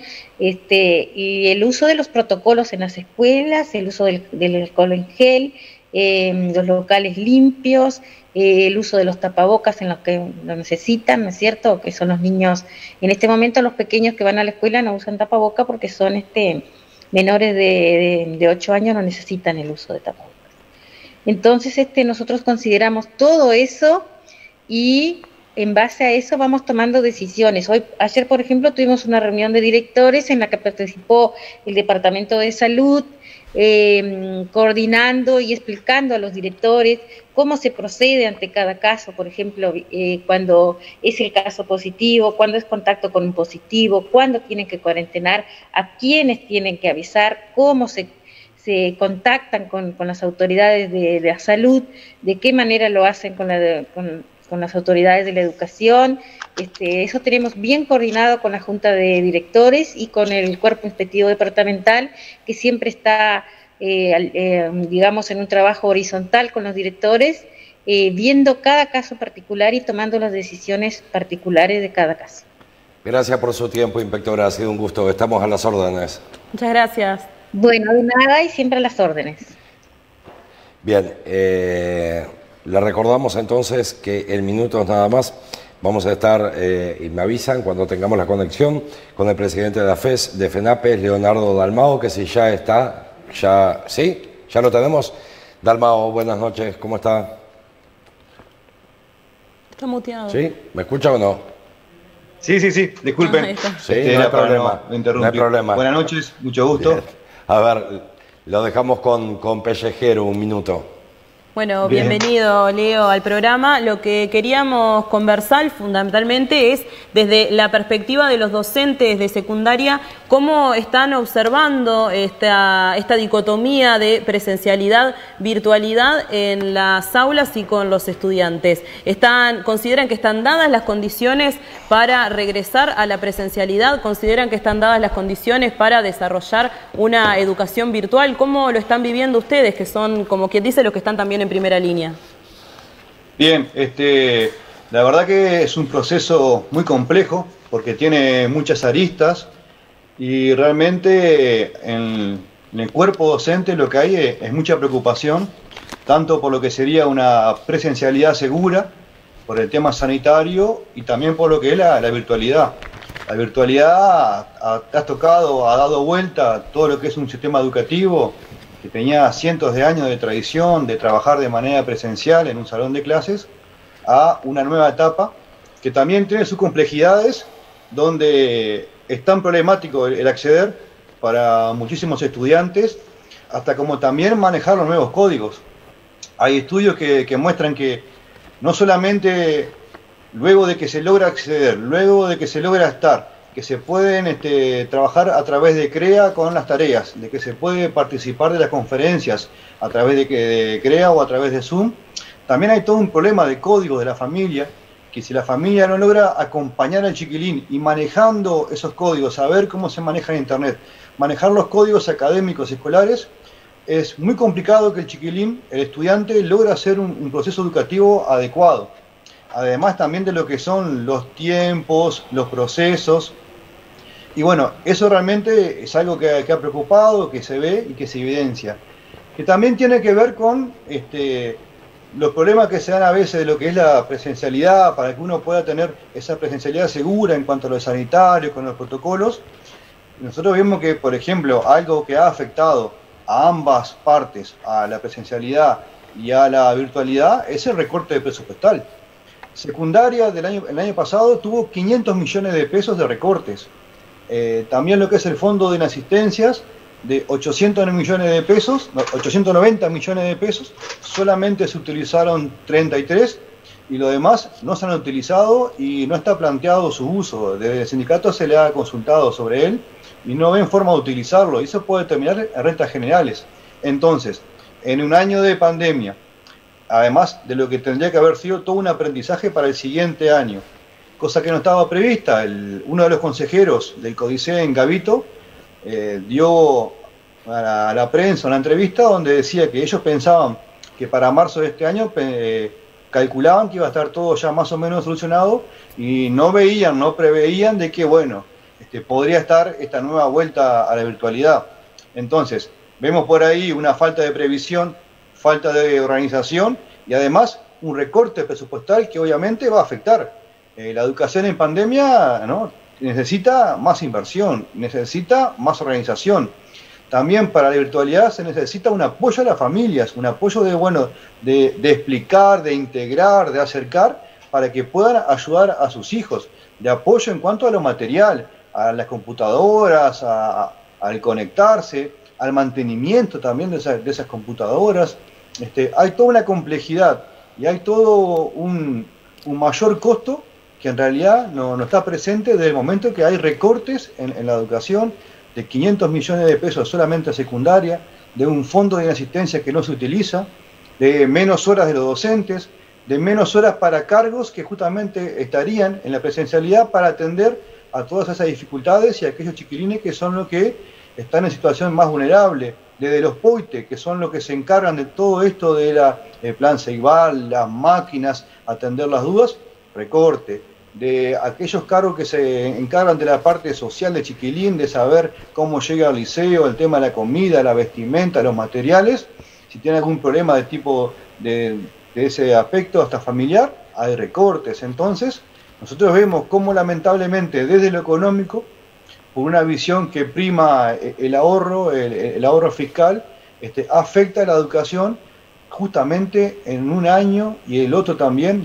Speaker 7: y el uso de los protocolos en las escuelas, el uso del alcohol en gel, los locales limpios, el uso de los tapabocas en los que lo necesitan, ¿no es cierto?, que son los niños, en este momento los pequeños que van a la escuela no usan tapaboca porque son menores de 8 años, no necesitan el uso de tapabocas. Entonces nosotros consideramos todo eso y en base a eso vamos tomando decisiones. Ayer, por ejemplo, tuvimos una reunión de directores en la que participó el Departamento de Salud, coordinando y explicando a los directores cómo se procede ante cada caso, por ejemplo, cuando es el caso positivo, cuando es contacto con un positivo, cuándo tienen que cuarentenar, a quiénes tienen que avisar, cómo se contactan con las autoridades de la salud, de qué manera lo hacen con las autoridades de la educación. Eso tenemos bien coordinado con la Junta de Directores y con el Cuerpo Inspectivo Departamental, que siempre está, digamos, en un trabajo horizontal con los directores, viendo cada caso particular y tomando las decisiones particulares de cada caso.
Speaker 1: Gracias por su tiempo, inspectora. Ha sido un gusto. Estamos a las órdenes.
Speaker 2: Muchas gracias.
Speaker 7: Bueno, de nada y siempre a las órdenes.
Speaker 1: Bien, le recordamos entonces que en minutos nada más vamos a estar, y me avisan cuando tengamos la conexión con el presidente de la FES, de FENAPES, Leonardo Dalmao, que si ya está, ¿sí? ¿Ya lo tenemos? Dalmao, buenas noches, ¿cómo está?
Speaker 2: Está muteado.
Speaker 1: ¿Sí? ¿Me escucha o no?
Speaker 8: Sí, disculpen.
Speaker 1: Sí, no hay problema. No hay problema.
Speaker 8: Buenas noches, mucho gusto.
Speaker 1: Bien. A ver, lo dejamos con Pellejero un minuto.
Speaker 2: Bueno,
Speaker 8: Bien.
Speaker 2: bienvenido, Leo, al programa. Lo que queríamos conversar fundamentalmente es desde la perspectiva de los docentes de secundaria, cómo están observando esta dicotomía de presencialidad, virtualidad en las aulas y con los estudiantes. ¿Consideran que están dadas las condiciones para regresar a la presencialidad? ¿Consideran que están dadas las condiciones para desarrollar una educación virtual? ¿Cómo lo están viviendo ustedes, que son, como quien dice, los que están también en primera línea?
Speaker 8: Bien, la verdad que es un proceso muy complejo porque tiene muchas aristas y realmente en el cuerpo docente lo que hay es mucha preocupación, tanto por lo que sería una presencialidad segura, por el tema sanitario y también por lo que es la virtualidad. La virtualidad ha dado vuelta todo lo que es un sistema educativo que tenía cientos de años de tradición de trabajar de manera presencial en un salón de clases, a una nueva etapa que también tiene sus complejidades, donde es tan problemático el acceder para muchísimos estudiantes, hasta como también manejar los nuevos códigos. Hay estudios que muestran que no solamente luego de que se logra acceder, luego de que se logra estar, que se pueden trabajar a través de CREA con las tareas, de que se puede participar de las conferencias a través de CREA o a través de Zoom. También hay todo un problema de códigos de la familia, que si la familia no logra acompañar al chiquilín y manejando esos códigos, saber cómo se maneja en Internet, manejar los códigos académicos escolares, es muy complicado que el chiquilín, el estudiante, logre hacer un proceso educativo adecuado. Además también de lo que son los tiempos, los procesos. Y bueno, eso realmente es algo que ha preocupado, que se ve y que se evidencia. Que también tiene que ver con los problemas que se dan a veces de lo que es la presencialidad, para que uno pueda tener esa presencialidad segura en cuanto a lo sanitario, con los protocolos. Nosotros vemos que, por ejemplo, algo que ha afectado a ambas partes, a la presencialidad y a la virtualidad, es el recorte presupuestal. Secundaria el año pasado tuvo 500 millones de pesos de recortes. También lo que es el fondo de inasistencias, de 890 millones de pesos, solamente se utilizaron 33 y lo demás no se han utilizado y no está planteado su uso. Desde el sindicato se le ha consultado sobre él y no ven forma de utilizarlo, y eso puede terminar en rentas generales. Entonces, en un año de pandemia, además de lo que tendría que haber sido todo un aprendizaje para el siguiente año, cosa que no estaba prevista. Uno de los consejeros del CODICE en Gavito dio a la prensa una entrevista donde decía que ellos pensaban que para marzo de este año calculaban que iba a estar todo ya más o menos solucionado y no preveían de que, bueno, podría estar esta nueva vuelta a la virtualidad. Entonces, vemos por ahí una falta de previsión, falta de organización y además un recorte presupuestal que obviamente va a afectar. La educación en pandemia, ¿no?, necesita más inversión, necesita más organización. También para la virtualidad se necesita un apoyo a las familias, un apoyo de explicar, de integrar, de acercar, para que puedan ayudar a sus hijos, de apoyo en cuanto a lo material, a las computadoras, al conectarse, al mantenimiento también de esas computadoras. Hay toda una complejidad y hay todo un mayor costo que en realidad no está presente desde el momento que hay recortes en la educación de 500 millones de pesos solamente a secundaria, de un fondo de inasistencia que no se utiliza, de menos horas de los docentes, de menos horas para cargos que justamente estarían en la presencialidad para atender a todas esas dificultades y a aquellos chiquilines que son los que están en situación más vulnerable, desde los POITE, que son los que se encargan de todo esto de plan Ceibal, las máquinas, atender las dudas, recorte. De aquellos cargos que se encargan de la parte social de chiquilín, de saber cómo llega al liceo, el tema de la comida, la vestimenta, los materiales, si tiene algún problema de tipo de ese aspecto hasta familiar, hay recortes. Entonces, nosotros vemos cómo lamentablemente desde lo económico, por una visión que prima el ahorro fiscal, afecta a la educación justamente en un año y el otro también,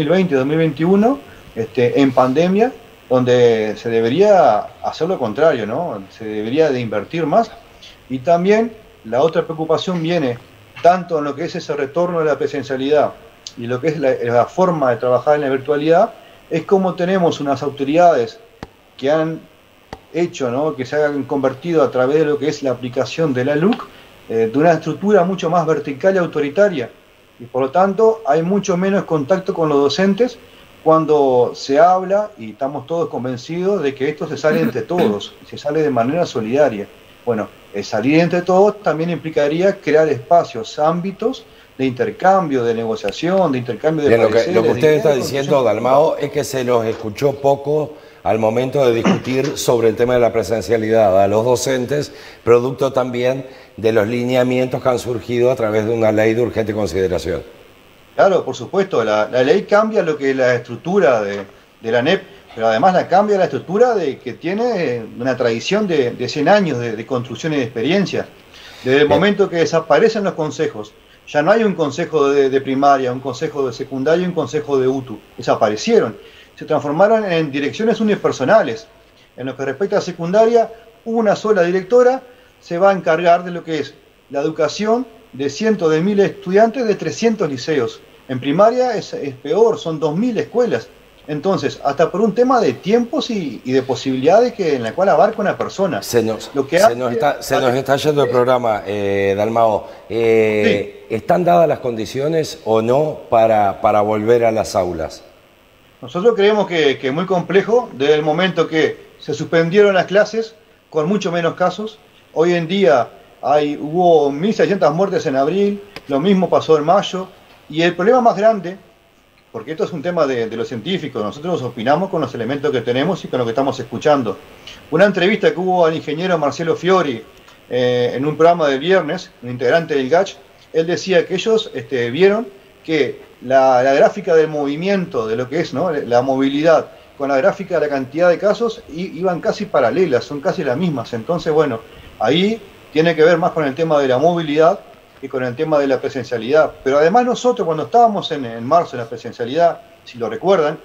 Speaker 8: 2020-2021, en pandemia, donde se debería hacer lo contrario, ¿no? Se debería de invertir más. Y también la otra preocupación viene tanto en lo que es ese retorno de la presencialidad y lo que es la forma de trabajar en la virtualidad, es como tenemos unas autoridades que han hecho, ¿no?, que se han convertido a través de lo que es la aplicación de la LUC, de una estructura mucho más vertical y autoritaria. Y por lo tanto hay mucho menos contacto con los docentes cuando se habla, y estamos todos convencidos de que esto se sale entre todos, se sale de manera solidaria. Bueno, salir entre todos también implicaría crear espacios, ámbitos de intercambio, de negociación, de intercambio de pareceres.
Speaker 1: Lo que usted está diciendo, Dalmao, es que se los escuchó poco al momento de discutir sobre el tema de la presencialidad a los docentes, producto también de los lineamientos que han surgido a través de una ley de urgente consideración. Claro, por supuesto, la ley cambia lo que es la estructura de la ANEP, pero además la cambia la estructura que tiene una tradición de 100 años de construcción y de experiencia. Desde el momento que desaparecen los consejos, ya no hay un consejo de primaria, un consejo de secundaria y un consejo de UTU, desaparecieron. Se transformaron en direcciones unipersonales. En lo que respecta a secundaria, una sola directora se va a encargar de lo que es la educación de cientos de miles de estudiantes de 300 liceos. En primaria es peor, son 2.000 escuelas. Entonces, hasta por un tema de tiempos y de posibilidades en la cual abarca una persona. Se nos está yendo el programa, Dalmao. Sí. ¿Están dadas las condiciones o no para volver a las aulas? Nosotros creemos que es muy complejo desde el momento que se suspendieron las clases con mucho menos casos. Hoy en día hubo 1.600 muertes en abril, lo mismo pasó en mayo, y el problema más grande, porque esto es un tema de los científicos, nosotros opinamos con los elementos que tenemos y con lo que estamos escuchando. Una entrevista que hubo al ingeniero Marcelo Fiori en un programa del viernes, un integrante del GACH, él decía que ellos vieron que la gráfica del movimiento, de lo que es, ¿no?, la movilidad, con la gráfica de la cantidad de casos, iban casi paralelas, son casi las mismas. Entonces, bueno, ahí tiene que ver más con el tema de la movilidad que con el tema de la presencialidad. Pero además nosotros, cuando estábamos en marzo en la presencialidad, si lo recuerdan,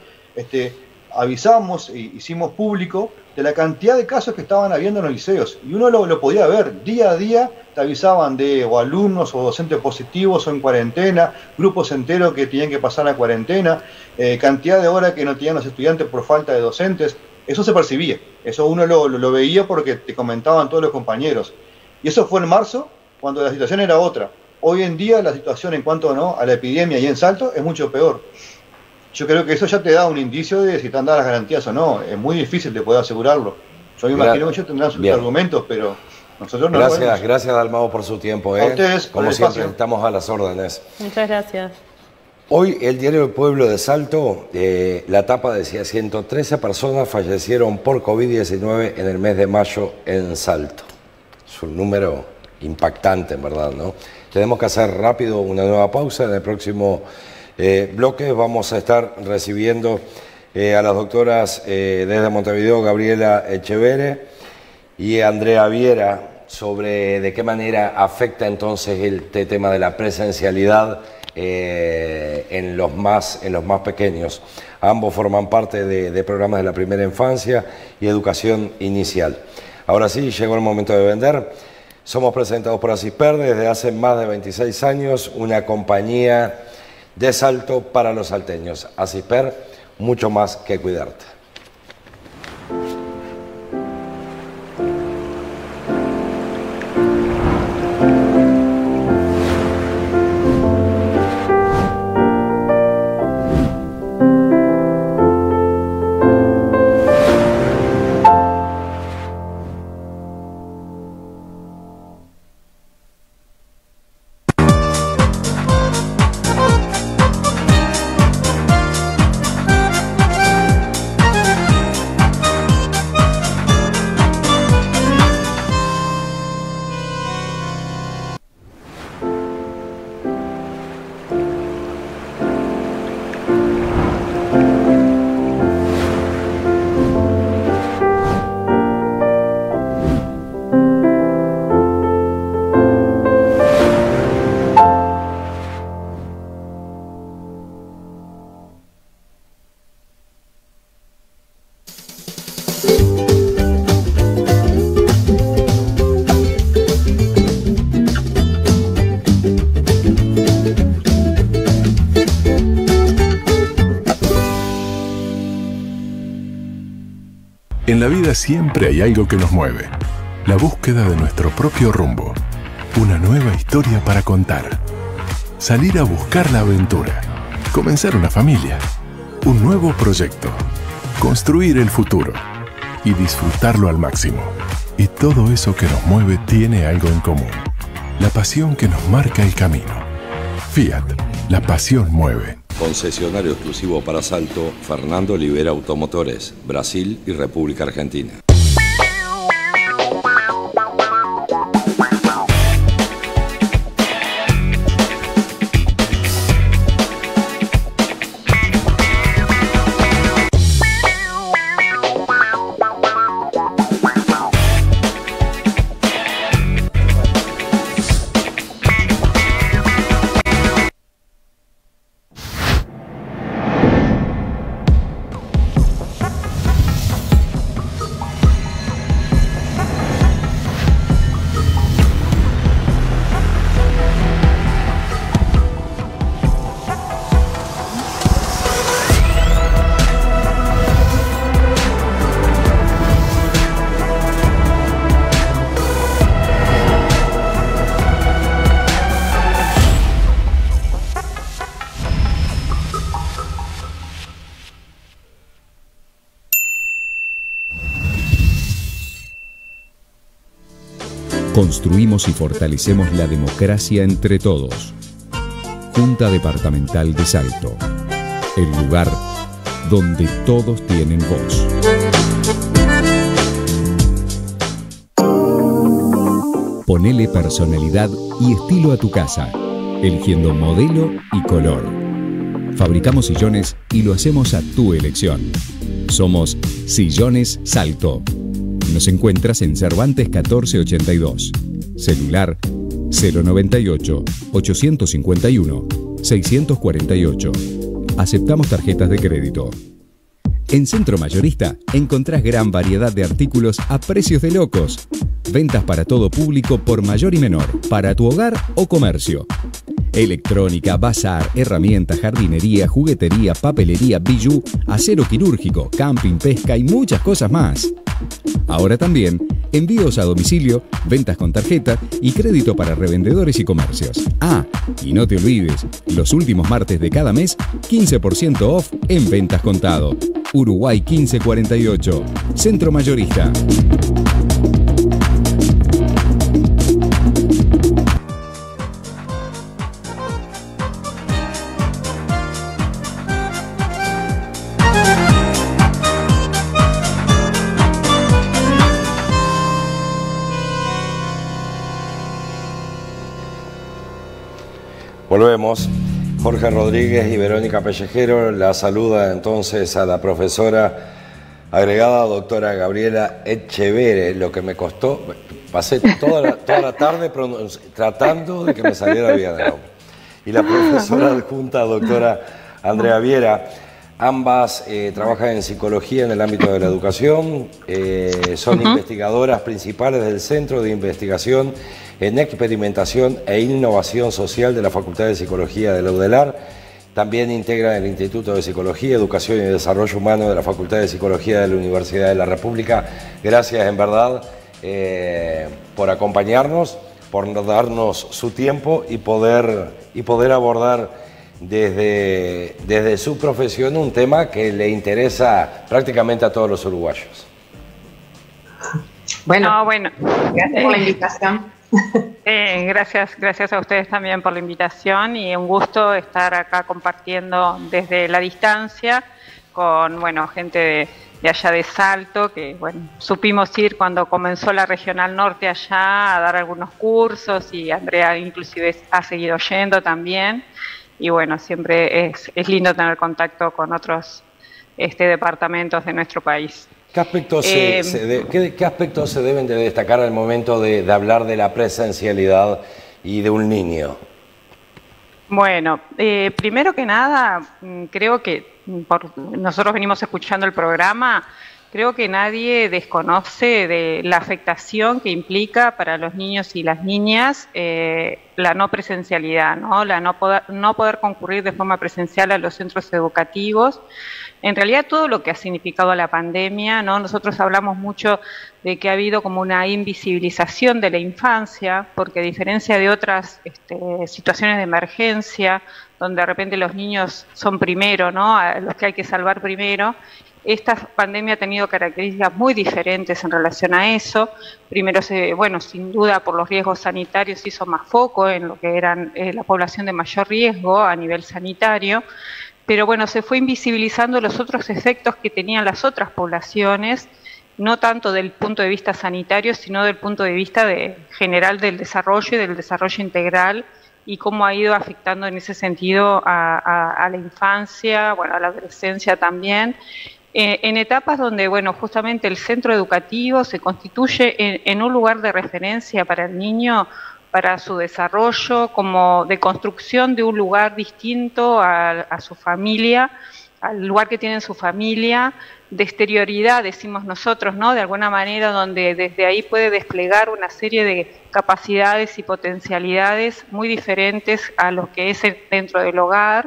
Speaker 1: avisamos e hicimos público de la cantidad de casos que estaban habiendo en los liceos. Y uno lo podía ver, día a día te avisaban de o alumnos o docentes positivos o en cuarentena, grupos enteros que tenían que pasar la cuarentena, cantidad de horas que no tenían los estudiantes por falta de docentes. Eso se percibía, eso uno lo veía porque te comentaban todos los compañeros. Y eso fue en marzo, cuando la situación era otra. Hoy en día la situación en cuanto a la epidemia y en Salto es mucho peor. Yo creo que eso ya te da un indicio de si están dadas las garantías o no. Es muy difícil de poder asegurarlo. Yo me imagino que ellos tendrán sus argumentos, pero nosotros no. Gracias Dalmao por su tiempo. A ustedes, como siempre, estamos a las órdenes.
Speaker 2: Muchas gracias.
Speaker 1: Hoy el diario El Pueblo de Salto, la tapa decía 113 personas fallecieron por COVID-19 en el mes de mayo en Salto. Es un número impactante, en verdad, ¿no? Tenemos que hacer rápido una nueva pausa. En el próximo bloque vamos a estar recibiendo a las doctoras desde Montevideo, Gabriela Echeverre y Andrea Viera, sobre de qué manera afecta entonces el tema de la presencialidad en los más pequeños. Ambos forman parte de programas de la primera infancia y educación inicial. Ahora sí, llegó el momento de vender. Somos presentados por Asisper desde hace más de 26 años, una compañía de Salto para los salteños. Asisper, mucho más que cuidarte.
Speaker 3: En la vida siempre hay algo que nos mueve. La búsqueda de nuestro propio rumbo. Una nueva historia para contar. Salir a buscar la aventura. Comenzar una familia. Un nuevo proyecto. Construir el futuro. Y disfrutarlo al máximo. Y todo eso que nos mueve tiene algo en común. La pasión que nos marca el camino. Fiat. La pasión mueve.
Speaker 1: Concesionario exclusivo para Salto, Fernando Olivera Automotores, Brasil y República Argentina.
Speaker 4: Construimos y fortalecemos la democracia entre todos. Junta Departamental de Salto. El lugar donde todos tienen voz. Ponele personalidad y estilo a tu casa, eligiendo modelo y color. Fabricamos sillones y lo hacemos a tu elección. Somos Sillones Salto. Nos encuentras en Cervantes 1482. Celular 098-851-648. Aceptamos tarjetas de crédito. En Centro Mayorista encontrás gran variedad de artículos a precios de locos. Ventas para todo público por mayor y menor, para tu hogar o comercio. Electrónica, bazar, herramientas, jardinería, juguetería, papelería, bijú, acero quirúrgico, camping, pesca y muchas cosas más. Ahora también, envíos a domicilio, ventas con tarjeta y crédito para revendedores y comercios. Ah, y no te olvides, los últimos martes de cada mes, 15% off en ventas contado. Uruguay 1548, Centro Mayorista.
Speaker 1: Volvemos. Jorge Rodríguez y Verónica Pellejero. La saluda entonces a la profesora agregada doctora Gabriela Etcheverre. Lo que me costó, pasé toda la tarde tratando de que me saliera bien. Y la profesora adjunta doctora Andrea Viera. Ambas trabajan en psicología en el ámbito de la educación, son investigadoras principales del Centro de Investigación en Experimentación e Innovación Social de la Facultad de Psicología de la UDELAR. También integran el Instituto de Psicología, Educación y Desarrollo Humano de la Facultad de Psicología de la Universidad de la República. Gracias en verdad por acompañarnos, por darnos su tiempo y poder abordar desde su profesión un tema que le interesa prácticamente a todos los uruguayos.
Speaker 9: Bueno,
Speaker 7: Gracias por la invitación.
Speaker 9: Gracias a ustedes también por la invitación y un gusto estar acá compartiendo desde la distancia con gente de allá de Salto, que supimos ir cuando comenzó la Regional Norte allá a dar algunos cursos y Andrea inclusive ha seguido yendo también. Y siempre es lindo tener contacto con otros departamentos de nuestro país.
Speaker 1: ¿Qué aspectos, ¿qué aspectos se deben de destacar al momento de hablar de la presencialidad y de un niño?
Speaker 9: Primero que nada, creo que nosotros venimos escuchando el programa creo que nadie desconoce de la afectación que implica para los niños y las niñas la no presencialidad, ¿no? La no poder concurrir de forma presencial a los centros educativos. En realidad todo lo que ha significado la pandemia, ¿no? Nosotros hablamos mucho de que ha habido como una invisibilización de la infancia, porque a diferencia de otras situaciones de emergencia, donde de repente los niños son primero, ¿no? A los que hay que salvar primero, esta pandemia ha tenido características muy diferentes en relación a eso. Primero, bueno, sin duda por los riesgos sanitarios se hizo más foco en lo que eran la población de mayor riesgo a nivel sanitario, pero bueno, se fue invisibilizando los otros efectos que tenían las otras poblaciones, no tanto del punto de vista sanitario, sino del punto de vista general del desarrollo y del desarrollo integral, y cómo ha ido afectando en ese sentido a la infancia, bueno, a la adolescencia también, en etapas donde, bueno, justamente el centro educativo se constituye en un lugar de referencia para el niño, para su desarrollo, como de construcción de un lugar distinto a su familia, al lugar que tiene su familia, de exterioridad, decimos nosotros, ¿no? De alguna manera donde desde ahí puede desplegar una serie de capacidades y potencialidades muy diferentes a lo que es dentro del hogar,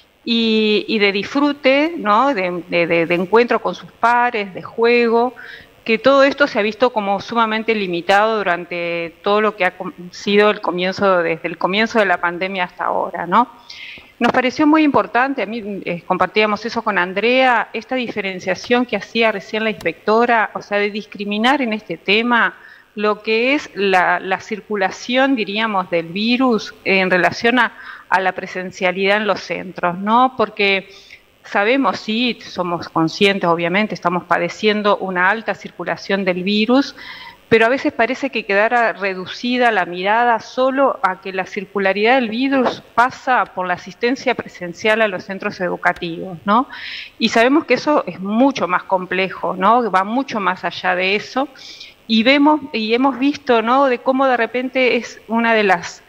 Speaker 9: y de disfrute, ¿no? De encuentro con sus pares, de juego, que todo esto se ha visto como sumamente limitado durante todo lo que ha sido desde el comienzo de la pandemia hasta ahora, ¿no? Nos pareció muy importante, a mí compartíamos eso con Andrea, esta diferenciación que hacía recién la inspectora, o sea, de discriminar en este tema lo que es la circulación, diríamos, del virus en relación a la presencialidad en los centros, ¿no? Porque sabemos, sí, somos conscientes, obviamente, estamos padeciendo una alta circulación del virus, pero a veces parece que quedara reducida la mirada solo a que la circularidad del virus pasa por la asistencia presencial a los centros educativos, ¿no? Y sabemos que eso es mucho más complejo, ¿no? Va mucho más allá de eso, y hemos visto, ¿no? De cómo de repente es una de las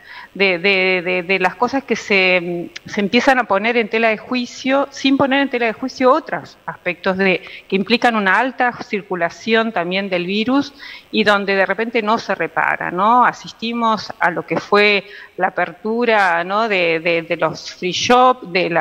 Speaker 9: cosas que se empiezan a poner en tela de juicio, sin poner en tela de juicio otros aspectos que implican una alta circulación también del virus y donde de repente no se repara, ¿no? Asistimos a lo que fue la apertura, ¿no? de los free shop,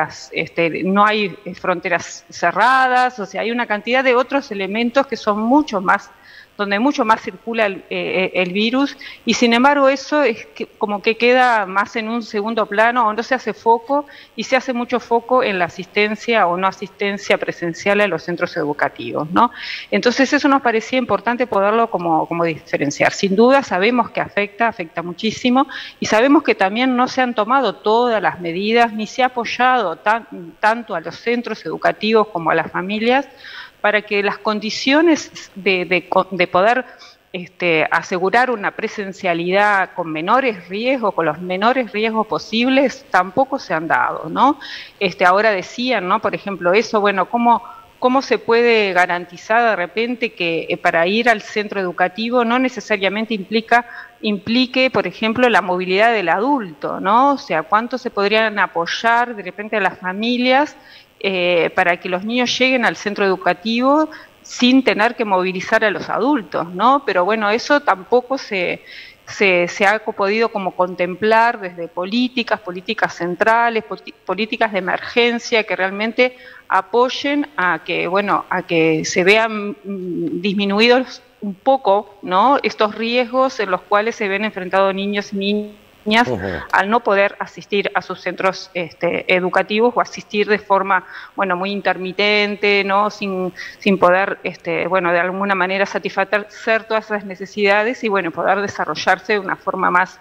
Speaker 9: no hay fronteras cerradas, o sea, hay una cantidad de otros elementos que son donde mucho más circula el virus, y sin embargo eso es como que queda más en un segundo plano, o no se hace foco, y se hace mucho foco en la asistencia o no asistencia presencial a los centros educativos, ¿no? Entonces eso nos parecía importante poderlo como diferenciar. Sin duda sabemos que afecta muchísimo, y sabemos que también no se han tomado todas las medidas, ni se ha apoyado tanto a los centros educativos como a las familias, para que las condiciones de poder asegurar una presencialidad con menores riesgos, con los menores riesgos posibles, tampoco se han dado, ¿no? Ahora decían, ¿no? Por ejemplo, eso, bueno, ¿cómo se puede garantizar de repente que para ir al centro educativo no necesariamente implique, por ejemplo, la movilidad del adulto, ¿no? O sea, ¿cuánto se podrían apoyar de repente a las familias para que los niños lleguen al centro educativo sin tener que movilizar a los adultos, ¿no? Pero bueno, eso tampoco se ha podido como contemplar desde políticas centrales, políticas de emergencia que realmente apoyen a que se vean disminuidos un poco, ¿no? Estos riesgos en los cuales se ven enfrentados niños y niñas al no poder asistir a sus centros educativos, o asistir de forma, bueno, muy intermitente, ¿no? Sin poder, de alguna manera satisfacer todas esas necesidades y, bueno, poder desarrollarse de una forma más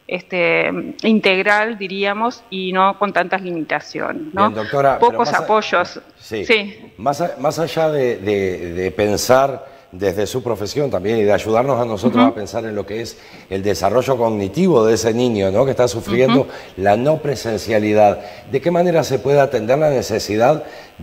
Speaker 9: integral, diríamos, y no con tantas limitaciones, ¿no?
Speaker 1: Bien, doctora,
Speaker 9: pocos apoyos.
Speaker 1: Sí. Más allá de pensar desde su profesión también y de ayudarnos a nosotros a pensar en lo que es el desarrollo cognitivo de ese niño, ¿no? Que está sufriendo la no presencialidad. ¿De qué manera se puede atender la necesidad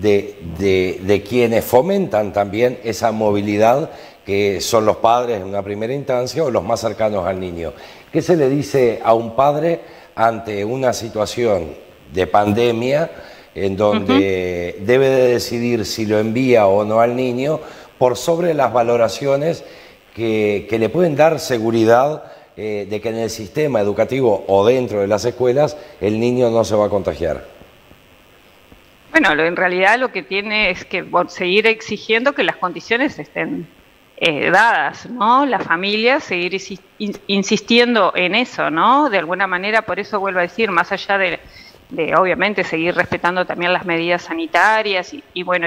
Speaker 1: de quienes fomentan también esa movilidad, que son los padres en una primera instancia o los más cercanos al niño? ¿Qué se le dice a un padre ante una situación de pandemia en donde debe de decidir si lo envía o no al niño, por sobre las valoraciones que le pueden dar seguridad de que en el sistema educativo o dentro de las escuelas el niño no se va a contagiar?
Speaker 9: Bueno, en realidad lo que tiene es que seguir exigiendo que las condiciones estén dadas, ¿no? Las familias seguir insistiendo en eso, ¿no? De alguna manera, por eso vuelvo a decir, más allá de obviamente seguir respetando también las medidas sanitarias y bueno,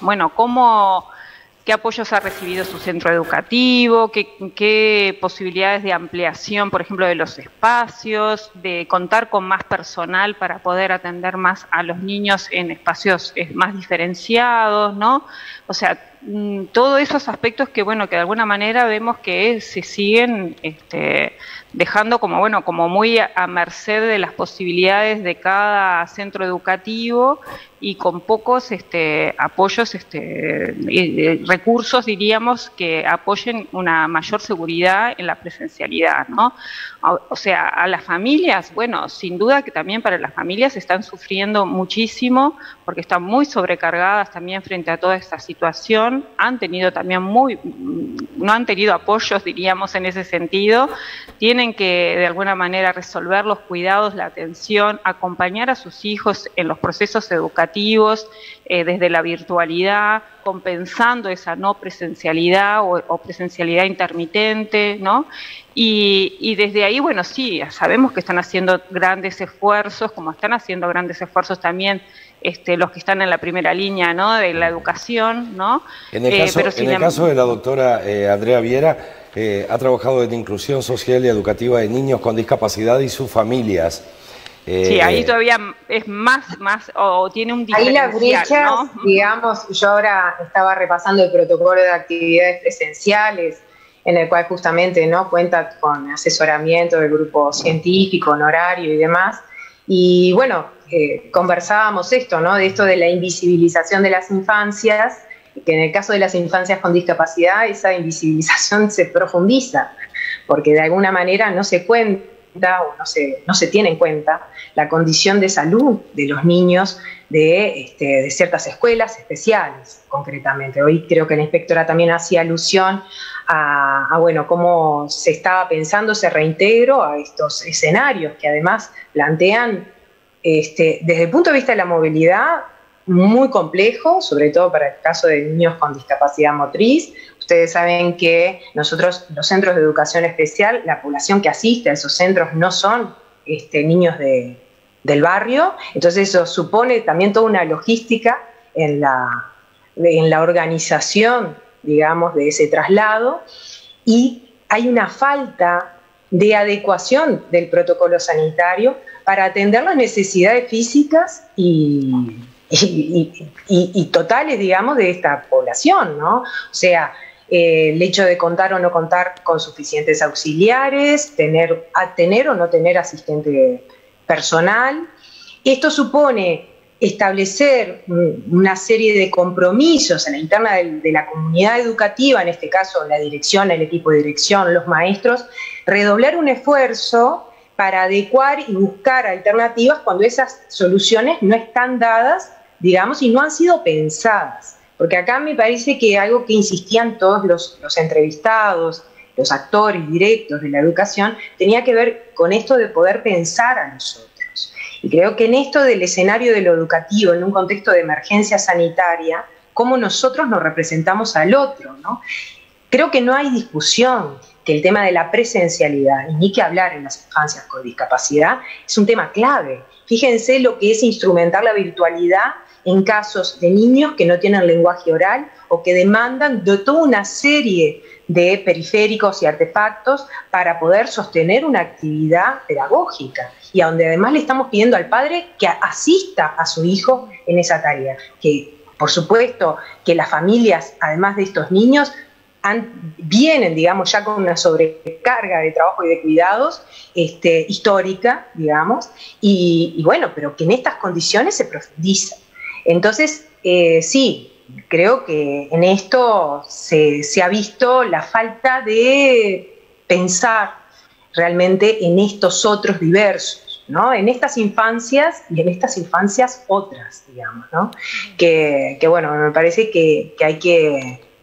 Speaker 9: ¿qué apoyos ha recibido su centro educativo? ¿Qué posibilidades de ampliación, por ejemplo, de los espacios, de contar con más personal para poder atender más a los niños en espacios más diferenciados, ¿no? O sea, todos esos aspectos que, bueno, que de alguna manera vemos que se siguen dejando como muy a merced de las posibilidades de cada centro educativo y con pocos apoyos, recursos, diríamos, que apoyen una mayor seguridad en la presencialidad, ¿no? O sea, a las familias, bueno, sin duda que también para las familias están sufriendo muchísimo porque están muy sobrecargadas también frente a toda esta situación, han tenido también no han tenido apoyos, diríamos, en ese sentido, tienen que de alguna manera resolver los cuidados, la atención, acompañar a sus hijos en los procesos educativos desde la virtualidad, compensando esa no presencialidad o presencialidad intermitente, ¿no? Y desde ahí, bueno, sí, sabemos que están haciendo grandes esfuerzos, como están haciendo grandes esfuerzos también los que están en la primera línea, ¿no?, de la educación, ¿no?
Speaker 1: En el caso de la doctora Andrea Viera, ha trabajado en inclusión social y educativa de niños con discapacidad y sus familias.
Speaker 9: Sí, ahí todavía es más o tiene un diferencial,
Speaker 10: ahí las brechas,
Speaker 9: ¿no?
Speaker 10: Digamos, yo ahora estaba repasando el protocolo de actividades presenciales, en el cual justamente, ¿no?, cuenta con asesoramiento del grupo científico, honorario y demás. Y bueno, conversábamos esto, ¿no?, de esto de la invisibilización de las infancias, que en el caso de las infancias con discapacidad esa invisibilización se profundiza, porque de alguna manera no se cuenta o no se tiene en cuenta la condición de salud de los niños de ciertas escuelas especiales, concretamente. Hoy creo que la inspectora también hacía alusión a bueno, cómo se estaba pensando ese reintegro a estos escenarios que además plantean desde el punto de vista de la movilidad muy complejo, sobre todo para el caso de niños con discapacidad motriz. Ustedes saben que nosotros, los centros de educación especial, la población que asiste a esos centros no son niños del barrio, entonces eso supone también toda una logística en la organización, digamos, de ese traslado, y hay una falta de adecuación del protocolo sanitario para atender las necesidades físicas y totales, digamos, de esta población, ¿no? O sea, el hecho de contar o no contar con suficientes auxiliares, tener o no tener asistente personal. Esto supone establecer una serie de compromisos en la interna de la comunidad educativa, en este caso la dirección, el equipo de dirección, los maestros, redoblar un esfuerzo para adecuar y buscar alternativas cuando esas soluciones no están dadas, digamos, y no han sido pensadas. Porque acá me parece que algo que insistían todos los entrevistados, los actores directos de la educación, tenía que ver con esto de poder pensar a nosotros. Y creo que en esto del escenario de lo educativo, en un contexto de emergencia sanitaria, cómo nosotros nos representamos al otro, ¿no? Creo que no hay discusión que el tema de la presencialidad, y ni que hablar en las infancias con discapacidad, es un tema clave. Fíjense lo que es instrumentar la virtualidad en casos de niños que no tienen lenguaje oral o que demandan de toda una serie de periféricos y artefactos para poder sostener una actividad pedagógica, y a donde además le estamos pidiendo al padre que asista a su hijo en esa tarea. Que, por supuesto, que las familias, además de estos niños, vienen, digamos, ya con una sobrecarga de trabajo y de cuidados histórica, digamos, y bueno, pero que en estas condiciones se profundiza. Entonces, sí, creo que en esto se ha visto la falta de pensar realmente en estos otros diversos, ¿no? En estas infancias y en estas infancias otras, digamos, ¿no? Que bueno, me parece que hay que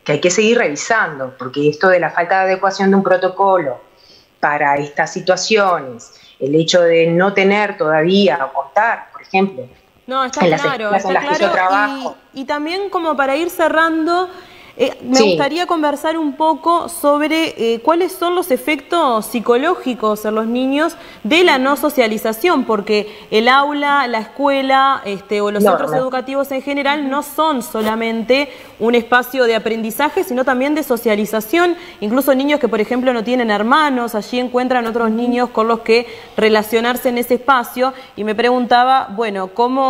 Speaker 10: hay que seguir revisando, porque esto de la falta de adecuación de un protocolo para estas situaciones, el hecho de no tener todavía o contar, por ejemplo,
Speaker 2: no, está
Speaker 10: en las
Speaker 2: claro,
Speaker 10: escuelas en las que yo trabajo.
Speaker 2: Y también como para ir cerrando, me gustaría conversar un poco sobre cuáles son los efectos psicológicos en los niños de la no socialización, porque el aula, la escuela o los centros educativos en general no son solamente un espacio de aprendizaje, sino también de socialización. Incluso niños que, por ejemplo, no tienen hermanos, allí encuentran otros niños con los que relacionarse en ese espacio. Y me preguntaba, bueno,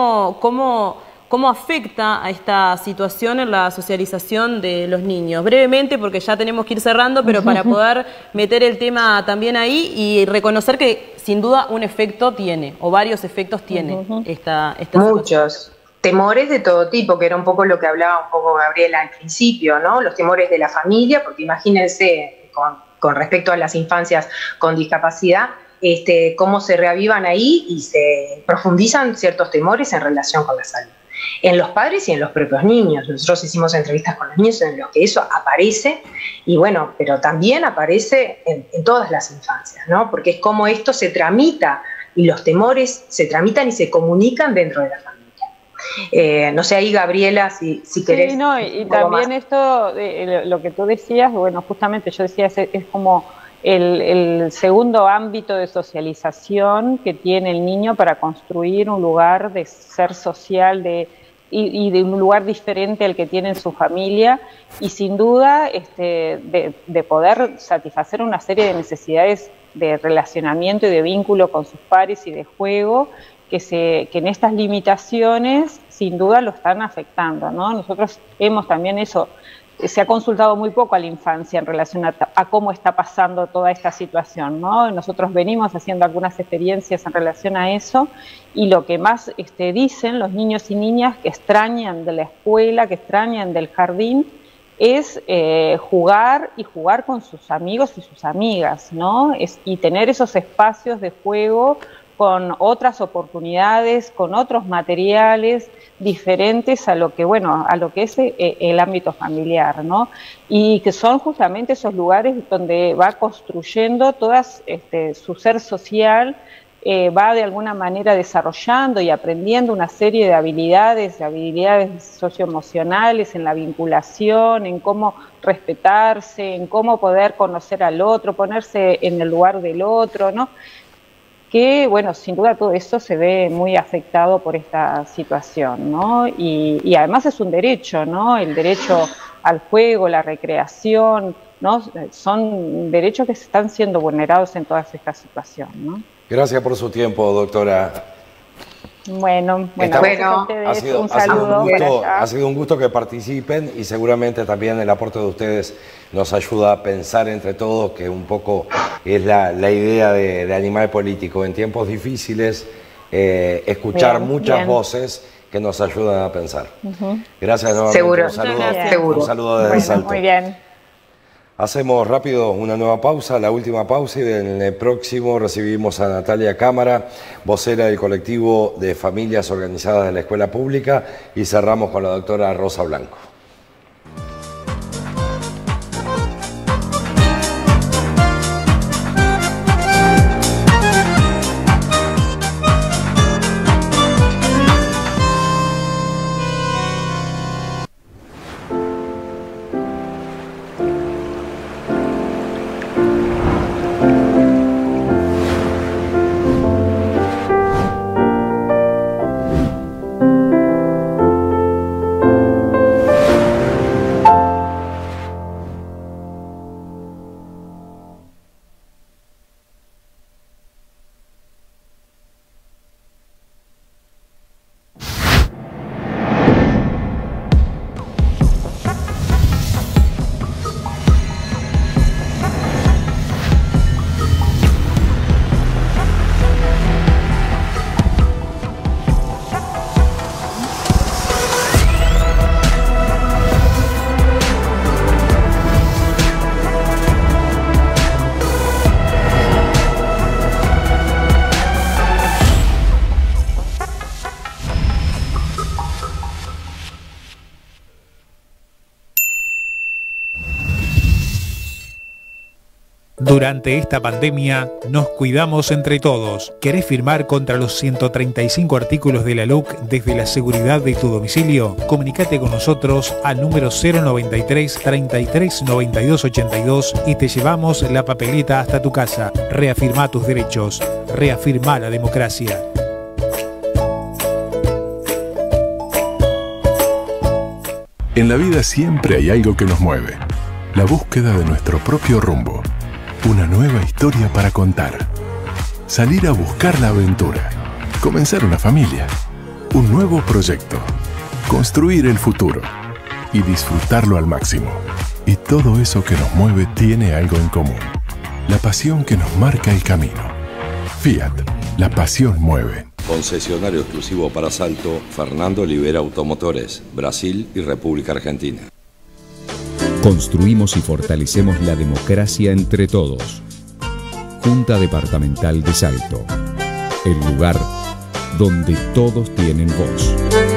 Speaker 2: ¿cómo afecta a esta situación en la socialización de los niños? Brevemente, porque ya tenemos que ir cerrando, pero para poder meter el tema también ahí y reconocer que sin duda un efecto tiene, o varios efectos tiene esta
Speaker 10: Muchos. Temores de todo tipo, que era un poco lo que hablaba un poco Gabriela al principio, ¿no? Los temores de la familia, porque imagínense, con respecto a las infancias con discapacidad, cómo se reavivan ahí y se profundizan ciertos temores en relación con la salud. En los padres y en los propios niños. Nosotros hicimos entrevistas con los niños en los que eso aparece, y bueno, pero también aparece en todas las infancias, ¿no? Porque es como esto se tramita, y los temores se tramitan y se comunican dentro de la familia. No sé ahí, Gabriela, si querés.
Speaker 9: Sí, no, y también más. Esto, lo que tú decías, bueno, justamente yo decía, es como el segundo ámbito de socialización que tiene el niño para construir un lugar de ser social y de un lugar diferente al que tiene en su familia, y sin duda de poder satisfacer una serie de necesidades de relacionamiento y de vínculo con sus pares y de juego que en estas limitaciones sin duda lo están afectando, ¿no? Nosotros hemos también eso. Se ha consultado muy poco a la infancia en relación a cómo está pasando toda esta situación, ¿no? Nosotros venimos haciendo algunas experiencias en relación a eso, y lo que más dicen los niños y niñas que extrañan de la escuela, que extrañan del jardín, es jugar con sus amigos y sus amigas, ¿no? Y tener esos espacios de juego con otras oportunidades, con otros materiales diferentes a lo que, bueno, a lo que es el ámbito familiar, ¿no? Y que son justamente esos lugares donde va construyendo todas su ser social, va de alguna manera desarrollando y aprendiendo una serie de habilidades socioemocionales en la vinculación, en cómo respetarse, en cómo poder conocer al otro, ponerse en el lugar del otro, ¿no? Que, bueno, sin duda todo eso se ve muy afectado por esta situación, ¿no? Y además es un derecho, ¿no? El derecho al juego, la recreación, ¿no? Son derechos que están siendo vulnerados en toda esta situación, ¿no?
Speaker 1: Gracias por su tiempo, doctora.
Speaker 9: Bueno, a ustedes, un saludo.
Speaker 1: Ha sido un gusto que participen, y seguramente también el aporte de ustedes nos ayuda a pensar entre todos, que un poco es la idea de Animal Político. En tiempos difíciles, escuchar muchas voces que nos ayudan a pensar. Gracias nuevamente.
Speaker 10: Seguro.
Speaker 1: Un saludo desde Salto.
Speaker 9: Muy bien.
Speaker 1: Hacemos rápido una nueva pausa, la última pausa, y en el próximo recibimos a Natalia Cámara, vocera del colectivo de familias organizadas de la escuela pública, y cerramos con la doctora Rosa Blanco.
Speaker 11: Durante esta pandemia, nos cuidamos entre todos. ¿Querés firmar contra los 135 artículos de la LUC desde la seguridad de tu domicilio? Comunicate con nosotros al número 093 33 92 82 y te llevamos la papeleta hasta tu casa. Reafirma tus derechos. Reafirma la democracia.
Speaker 3: En la vida siempre hay algo que nos mueve. La búsqueda de nuestro propio rumbo. Una nueva historia para contar. Salir a buscar la aventura. Comenzar una familia. Un nuevo proyecto. Construir el futuro. Y disfrutarlo al máximo. Y todo eso que nos mueve tiene algo en común. La pasión que nos marca el camino. Fiat. La pasión mueve.
Speaker 1: Concesionario exclusivo para Salto, Fernando Olivera Automotores, Brasil y República Argentina.
Speaker 4: Construimos y fortalecemos la democracia entre todos. Junta Departamental de Salto. El lugar donde todos tienen voz.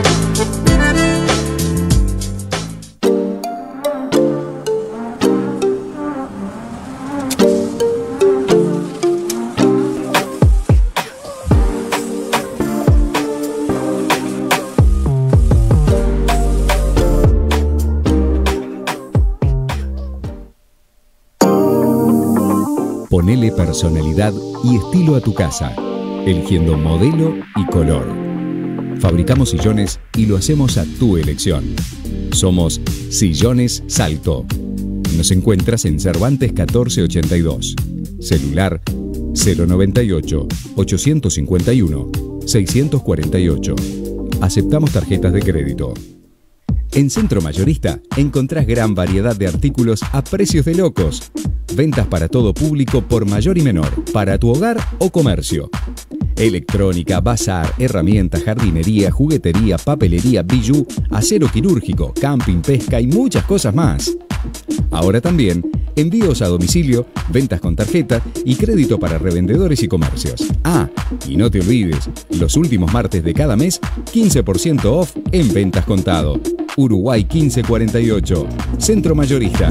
Speaker 4: Ponele personalidad y estilo a tu casa, eligiendo modelo y color. Fabricamos sillones y lo hacemos a tu elección. Somos Sillones Salto. Nos encuentras en Cervantes 1482. Celular 098 851 648. Aceptamos tarjetas de crédito. En Centro Mayorista encontrás gran variedad de artículos a precios de locos. Ventas para todo público por mayor y menor, para tu hogar o comercio. Electrónica, bazar, herramientas, jardinería, juguetería, papelería, bijú, acero quirúrgico, camping, pesca y muchas cosas más. Ahora también, envíos a domicilio, ventas con tarjeta y crédito para revendedores y comercios. Ah, y no te olvides, los últimos martes de cada mes, 15% off en ventas contado. Uruguay 1548, Centro Mayorista.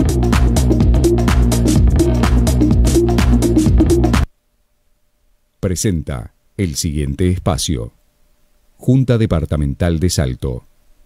Speaker 4: Presenta el siguiente espacio. Junta Departamental de Salto.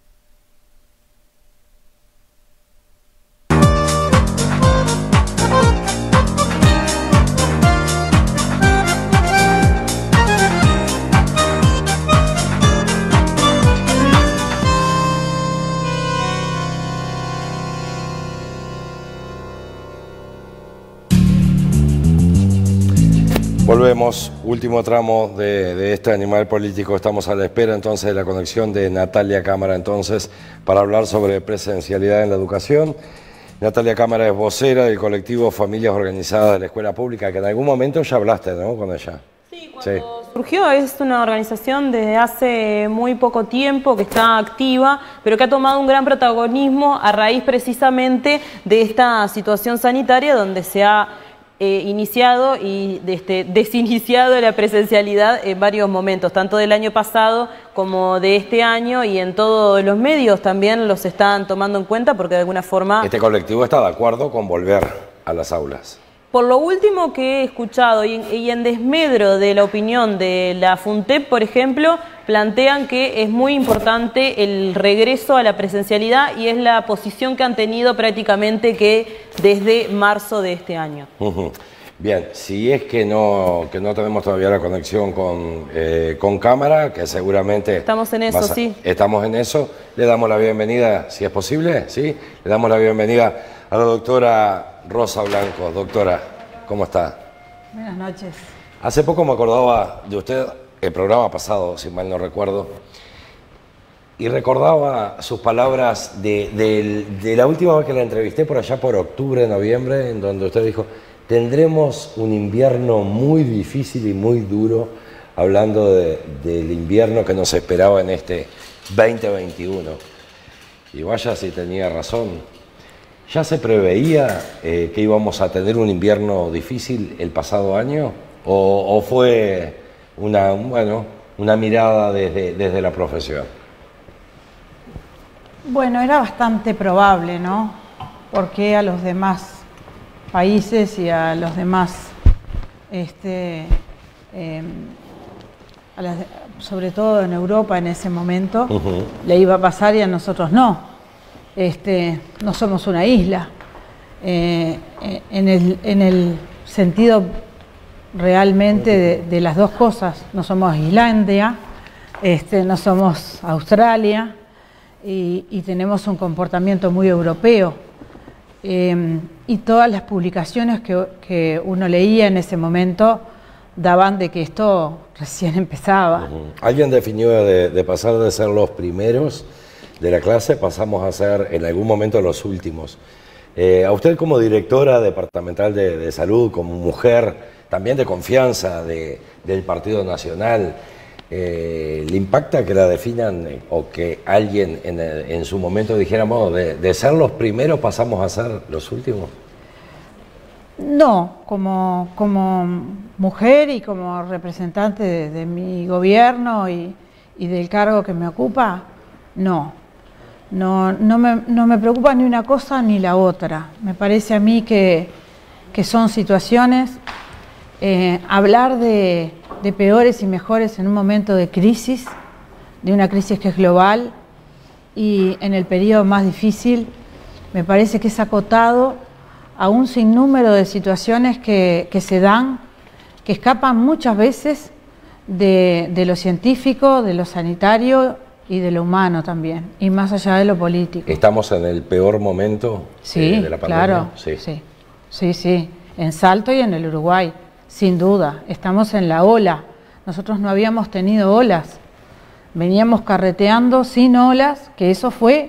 Speaker 1: Volvemos, último tramo de este animal político. Estamos a la espera entonces de la conexión de Natalia Cámara entonces para hablar sobre presencialidad en la educación. Natalia Cámara es vocera del colectivo Familias Organizadas de la Escuela Pública, que en algún momento ya hablaste, ¿no?, con ella.
Speaker 2: Sí, cuando surgió, es una organización desde hace muy poco tiempo que está activa, pero que ha tomado un gran protagonismo a raíz precisamente de esta situación sanitaria donde se ha iniciado y desiniciado la presencialidad en varios momentos, tanto del año pasado como de este año, y en todos los medios también los están tomando en cuenta porque de alguna forma...
Speaker 1: Este colectivo está de acuerdo con volver a las aulas.
Speaker 2: Por lo último que he escuchado y en desmedro de la opinión de la FUNTEP, por ejemplo, plantean que es muy importante el regreso a la presencialidad y es la posición que han tenido prácticamente que desde marzo de este año.
Speaker 1: Bien, si es que no tenemos todavía la conexión con cámara, que seguramente...
Speaker 2: Estamos en eso, sí.
Speaker 1: Estamos en eso. Le damos la bienvenida, si es posible, ¿sí? Le damos la bienvenida a la doctora Rosa Blanco. Doctora, ¿cómo está?
Speaker 12: Buenas noches.
Speaker 1: Hace poco me acordaba de usted, el programa pasado, si mal no recuerdo, y recordaba sus palabras de la última vez que la entrevisté, por allá por octubre, noviembre, en donde usted dijo: tendremos un invierno muy difícil y muy duro, hablando del invierno que nos esperaba en este 2021. Y vaya si tenía razón. ¿Ya se preveía que íbamos a tener un invierno difícil el pasado año? ¿O fue una mirada desde la profesión?
Speaker 12: Bueno, era bastante probable, ¿no? Porque a los demás países y a los demás, sobre todo en Europa en ese momento, le iba a pasar y a nosotros no. No somos una isla. En el sentido realmente de las dos cosas, no somos Islandia, no somos Australia y tenemos un comportamiento muy europeo. Y todas las publicaciones que uno leía en ese momento daban de que esto recién empezaba.
Speaker 1: Alguien definió de pasar de ser los primeros de la clase, pasamos a ser en algún momento los últimos. A usted como directora departamental de salud, como mujer también de confianza del Partido Nacional, ¿le impacta que la definan o que alguien en su momento dijéramos de ser los primeros pasamos a ser los últimos?
Speaker 12: No, como mujer y como representante de mi gobierno y del cargo que me ocupa, no me preocupa ni una cosa ni la otra. Me parece a mí que son situaciones, hablar de peores y mejores en un momento de crisis, de una crisis que es global y en el periodo más difícil, me parece que es acotado a un sinnúmero de situaciones que se dan, que escapan muchas veces de lo científico, de lo sanitario y de lo humano también, y más allá de lo político.
Speaker 1: ¿Estamos en el peor momento de la pandemia?
Speaker 12: Claro, sí, en Salto y en el Uruguay, sin duda. Estamos en la ola. Nosotros no habíamos tenido olas. Veníamos carreteando sin olas, que eso fue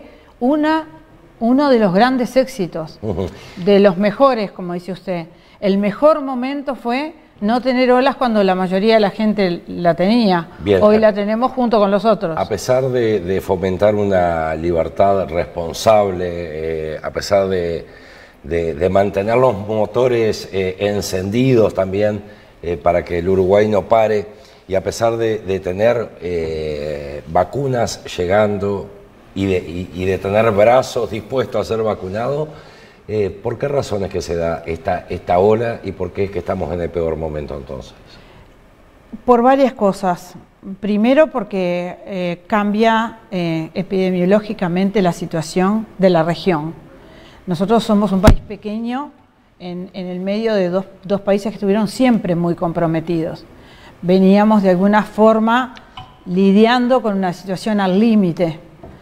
Speaker 12: uno de los grandes éxitos, de los mejores, como dice usted. El mejor momento fue no tener olas cuando la mayoría de la gente la tenía. Bien, hoy la tenemos junto con los otros.
Speaker 1: A pesar de fomentar una libertad responsable, a pesar de mantener los motores encendidos también para que el Uruguay no pare, y a pesar de tener vacunas llegando y de tener brazos dispuestos a ser vacunados, ¿por qué razones que se da esta ola y por qué es que estamos en el peor momento entonces?
Speaker 12: Por varias cosas. Primero porque cambia epidemiológicamente la situación de la región. Nosotros somos un país pequeño en el medio de dos países que estuvieron siempre muy comprometidos. Veníamos de alguna forma lidiando con una situación al límite.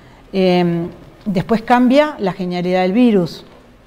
Speaker 12: Después cambia la genialidad del virus,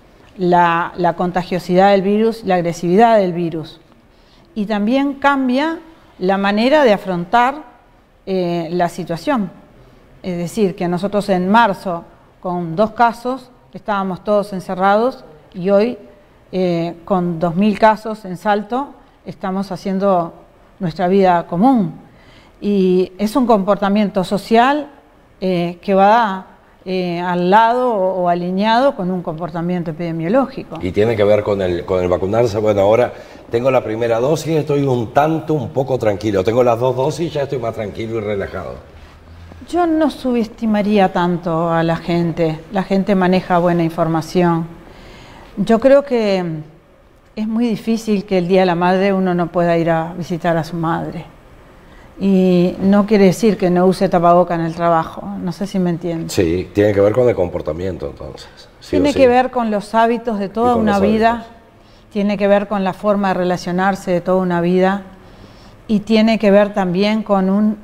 Speaker 12: la contagiosidad del virus, la agresividad del virus. Y también cambia la manera de afrontar la situación. Es decir, que nosotros en marzo, con 2 casos, estábamos todos encerrados y hoy, con 2000 casos en Salto, estamos haciendo nuestra vida común. Y es un comportamiento social que va al lado o alineado con un comportamiento epidemiológico.
Speaker 1: Y tiene que ver con el vacunarse. Bueno, ahora tengo la primera dosis, estoy un poco tranquilo. Tengo las 2 dosis, ya estoy más tranquilo y relajado.
Speaker 12: Yo no subestimaría tanto a la gente. La gente maneja buena información. Yo creo que es muy difícil que el Día de la Madre uno no pueda ir a visitar a su madre. Y no quiere decir que no use tapaboca en el trabajo, no sé si me entienden.
Speaker 1: Sí, tiene que ver con el comportamiento entonces.
Speaker 12: Tiene que ver con los hábitos de toda una vida, tiene que ver con la forma de relacionarse de toda una vida y tiene que ver también con un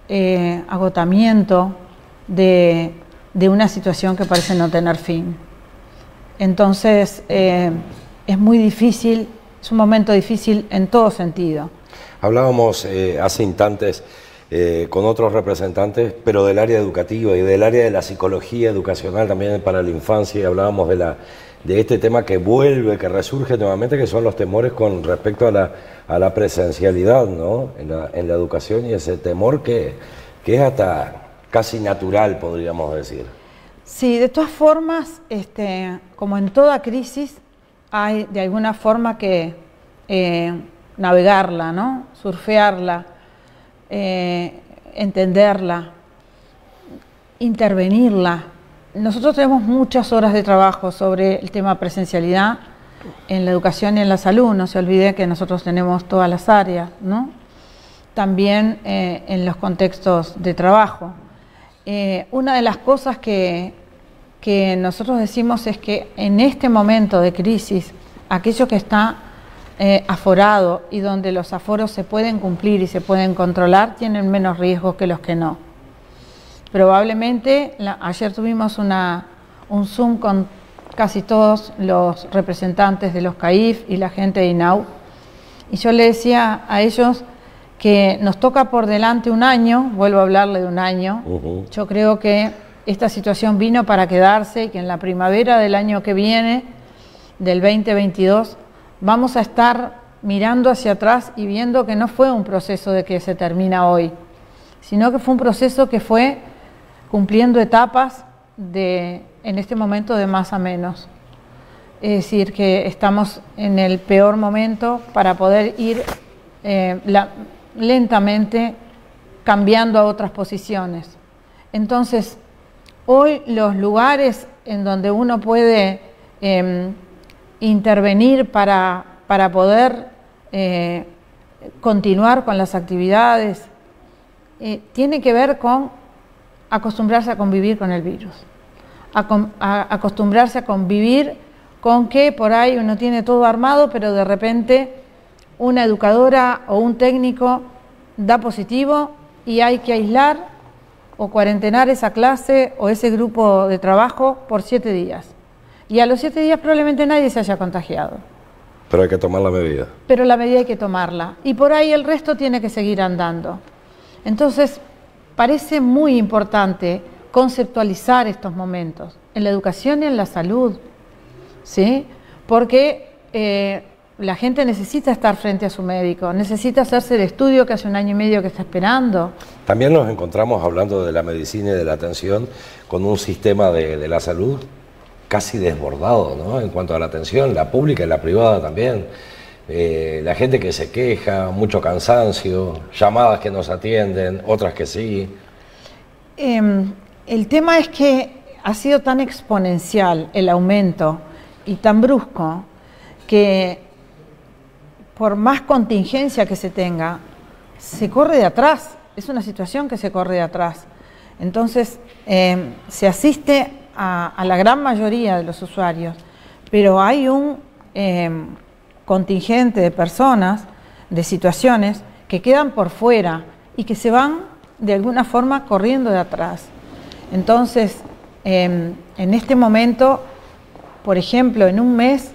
Speaker 12: agotamiento de una situación que parece no tener fin. Entonces es muy difícil, es un momento difícil en todo sentido.
Speaker 1: Hablábamos hace instantes con otros representantes, pero del área educativa y del área de la psicología educacional también para la infancia, y hablábamos de este tema que vuelve, que resurge nuevamente, que son los temores con respecto a la presencialidad, ¿no? en la educación, y ese temor que es hasta casi natural, podríamos decir.
Speaker 12: Sí, de todas formas, como en toda crisis, hay de alguna forma que navegarla, ¿no? Surfearla, entenderla, intervenirla. Nosotros tenemos muchas horas de trabajo sobre el tema presencialidad en la educación y en la salud, no se olvide que nosotros tenemos todas las áreas, ¿no? También en los contextos de trabajo. Una de las cosas que nosotros decimos es que en este momento de crisis, aquello que está aforado y donde los aforos se pueden cumplir y se pueden controlar, tienen menos riesgo que los que no. Probablemente, ayer tuvimos un Zoom con casi todos los representantes de los CAIF y la gente de INAU, y yo le decía a ellos que nos toca por delante un año, vuelvo a hablarle de un año. Yo creo que esta situación vino para quedarse y que en la primavera del año que viene, del 2022, vamos a estar mirando hacia atrás y viendo que no fue un proceso de que se termina hoy, sino que fue un proceso que fue cumpliendo etapas en este momento de más a menos. Es decir, que estamos en el peor momento para poder ir lentamente cambiando a otras posiciones. Entonces, hoy los lugares en donde uno puede intervenir para poder continuar con las actividades tiene que ver con acostumbrarse a convivir con el virus, acostumbrarse a convivir con que por ahí uno tiene todo armado, pero de repente una educadora o un técnico da positivo y hay que aislar o cuarentenar esa clase o ese grupo de trabajo por 7 días. Y a los 7 días probablemente nadie se haya contagiado.
Speaker 1: Pero hay que tomar la medida.
Speaker 12: Pero la medida hay que tomarla. Y por ahí el resto tiene que seguir andando. Entonces, parece muy importante conceptualizar estos momentos en la educación y en la salud, ¿sí? Porque la gente necesita estar frente a su médico, necesita hacerse el estudio que hace 1 año y medio que está esperando.
Speaker 1: También nos encontramos, hablando de la medicina y de la atención, con un sistema de la salud casi desbordado, ¿no? En cuanto a la atención, la pública y la privada también. La gente que se queja, mucho cansancio, llamadas que no se atienden, otras que sí.
Speaker 12: El tema es que ha sido tan exponencial el aumento y tan brusco que por más contingencia que se tenga, se corre de atrás. Es una situación que se corre de atrás. Entonces, se asiste a la gran mayoría de los usuarios, pero hay un contingente de personas, de situaciones que quedan por fuera y que se van de alguna forma corriendo de atrás. Entonces, en este momento, por ejemplo, en un mes,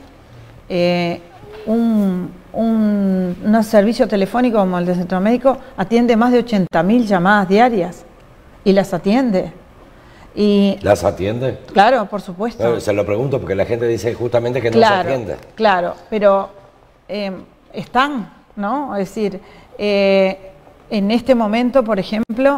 Speaker 12: un servicio telefónico como el de Centro Médico atiende más de 80.000 llamadas diarias y las atiende.
Speaker 1: ¿Las atiende?
Speaker 12: Claro, por supuesto.
Speaker 1: No, se lo pregunto porque la gente dice justamente que no se atiende. Claro,
Speaker 12: pero están, ¿no? Es decir, en este momento, por ejemplo,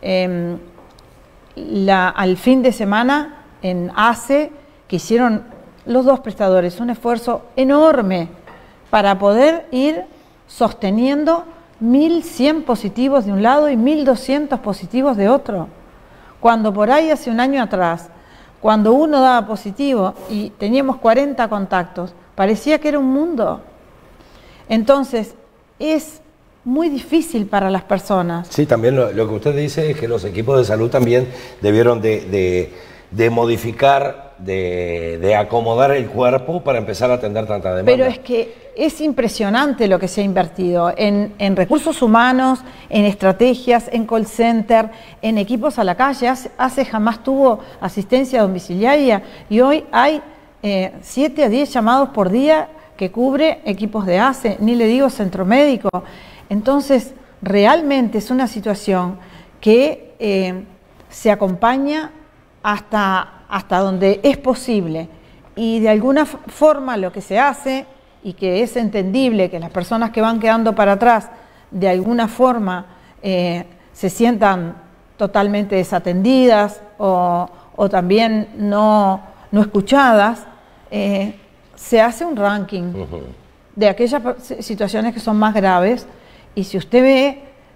Speaker 12: al fin de semana en ACE, que hicieron los dos prestadores un esfuerzo enorme para poder ir sosteniendo 1.100 positivos de un lado y 1.200 positivos de otro. Cuando por ahí hace 1 año atrás, cuando uno daba positivo y teníamos 40 contactos, parecía que era un mundo. Entonces, es muy difícil para las personas.
Speaker 1: Sí, también lo que usted dice es que los equipos de salud también debieron de modificar, de acomodar el cuerpo para empezar a atender tanta demanda.
Speaker 12: Pero es que es impresionante lo que se ha invertido en recursos humanos, en estrategias, en call center, en equipos a la calle. ACE jamás tuvo asistencia domiciliaria y hoy hay 7 a 10 llamados por día que cubre equipos de ACE, ni le digo centro médico. Entonces, realmente es una situación que se acompaña hasta donde es posible, y de alguna forma lo que se hace, y que es entendible que las personas que van quedando para atrás de alguna forma se sientan totalmente desatendidas o también no escuchadas, se hace un ranking de aquellas situaciones que son más graves, y si usted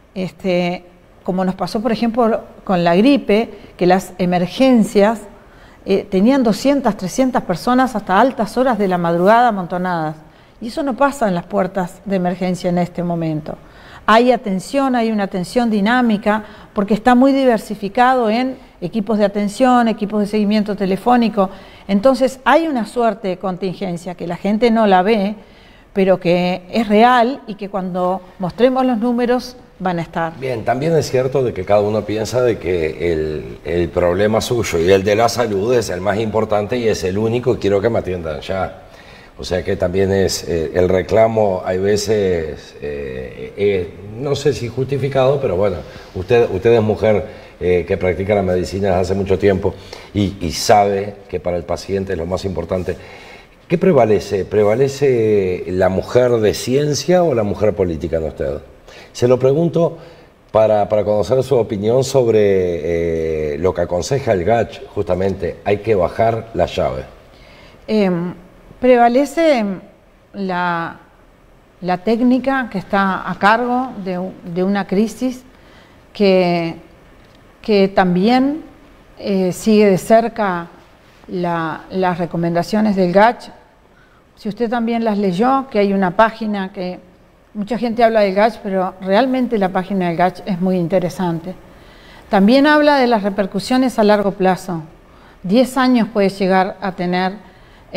Speaker 12: ve, como nos pasó por ejemplo con la gripe, que las emergencias tenían 200, 300 personas hasta altas horas de la madrugada amontonadas. Y eso no pasa en las puertas de emergencia en este momento. Hay atención, hay una atención dinámica, porque está muy diversificado en equipos de atención, equipos de seguimiento telefónico. Entonces hay una suerte de contingencia que la gente no la ve, pero que es real y que cuando mostremos los números van a estar.
Speaker 1: Bien, también es cierto de que cada uno piensa de que el problema suyo y el de la salud es el más importante y es el único y quiero que me atiendan ya. O sea que también es el reclamo, hay veces, no sé si justificado, pero bueno, usted es mujer que practica la medicina desde hace mucho tiempo y sabe que para el paciente es lo más importante. ¿Qué prevalece? ¿Prevalece la mujer de ciencia o la mujer política en usted? Se lo pregunto para conocer su opinión sobre lo que aconseja el GACH, justamente, hay que bajar la llave.
Speaker 12: Prevalece la técnica que está a cargo de una crisis que también sigue de cerca las recomendaciones del GACH. Si usted también las leyó, que hay una página que mucha gente habla del GACH, pero realmente la página del GACH es muy interesante. También habla de las repercusiones a largo plazo. 10 años puede llegar a tener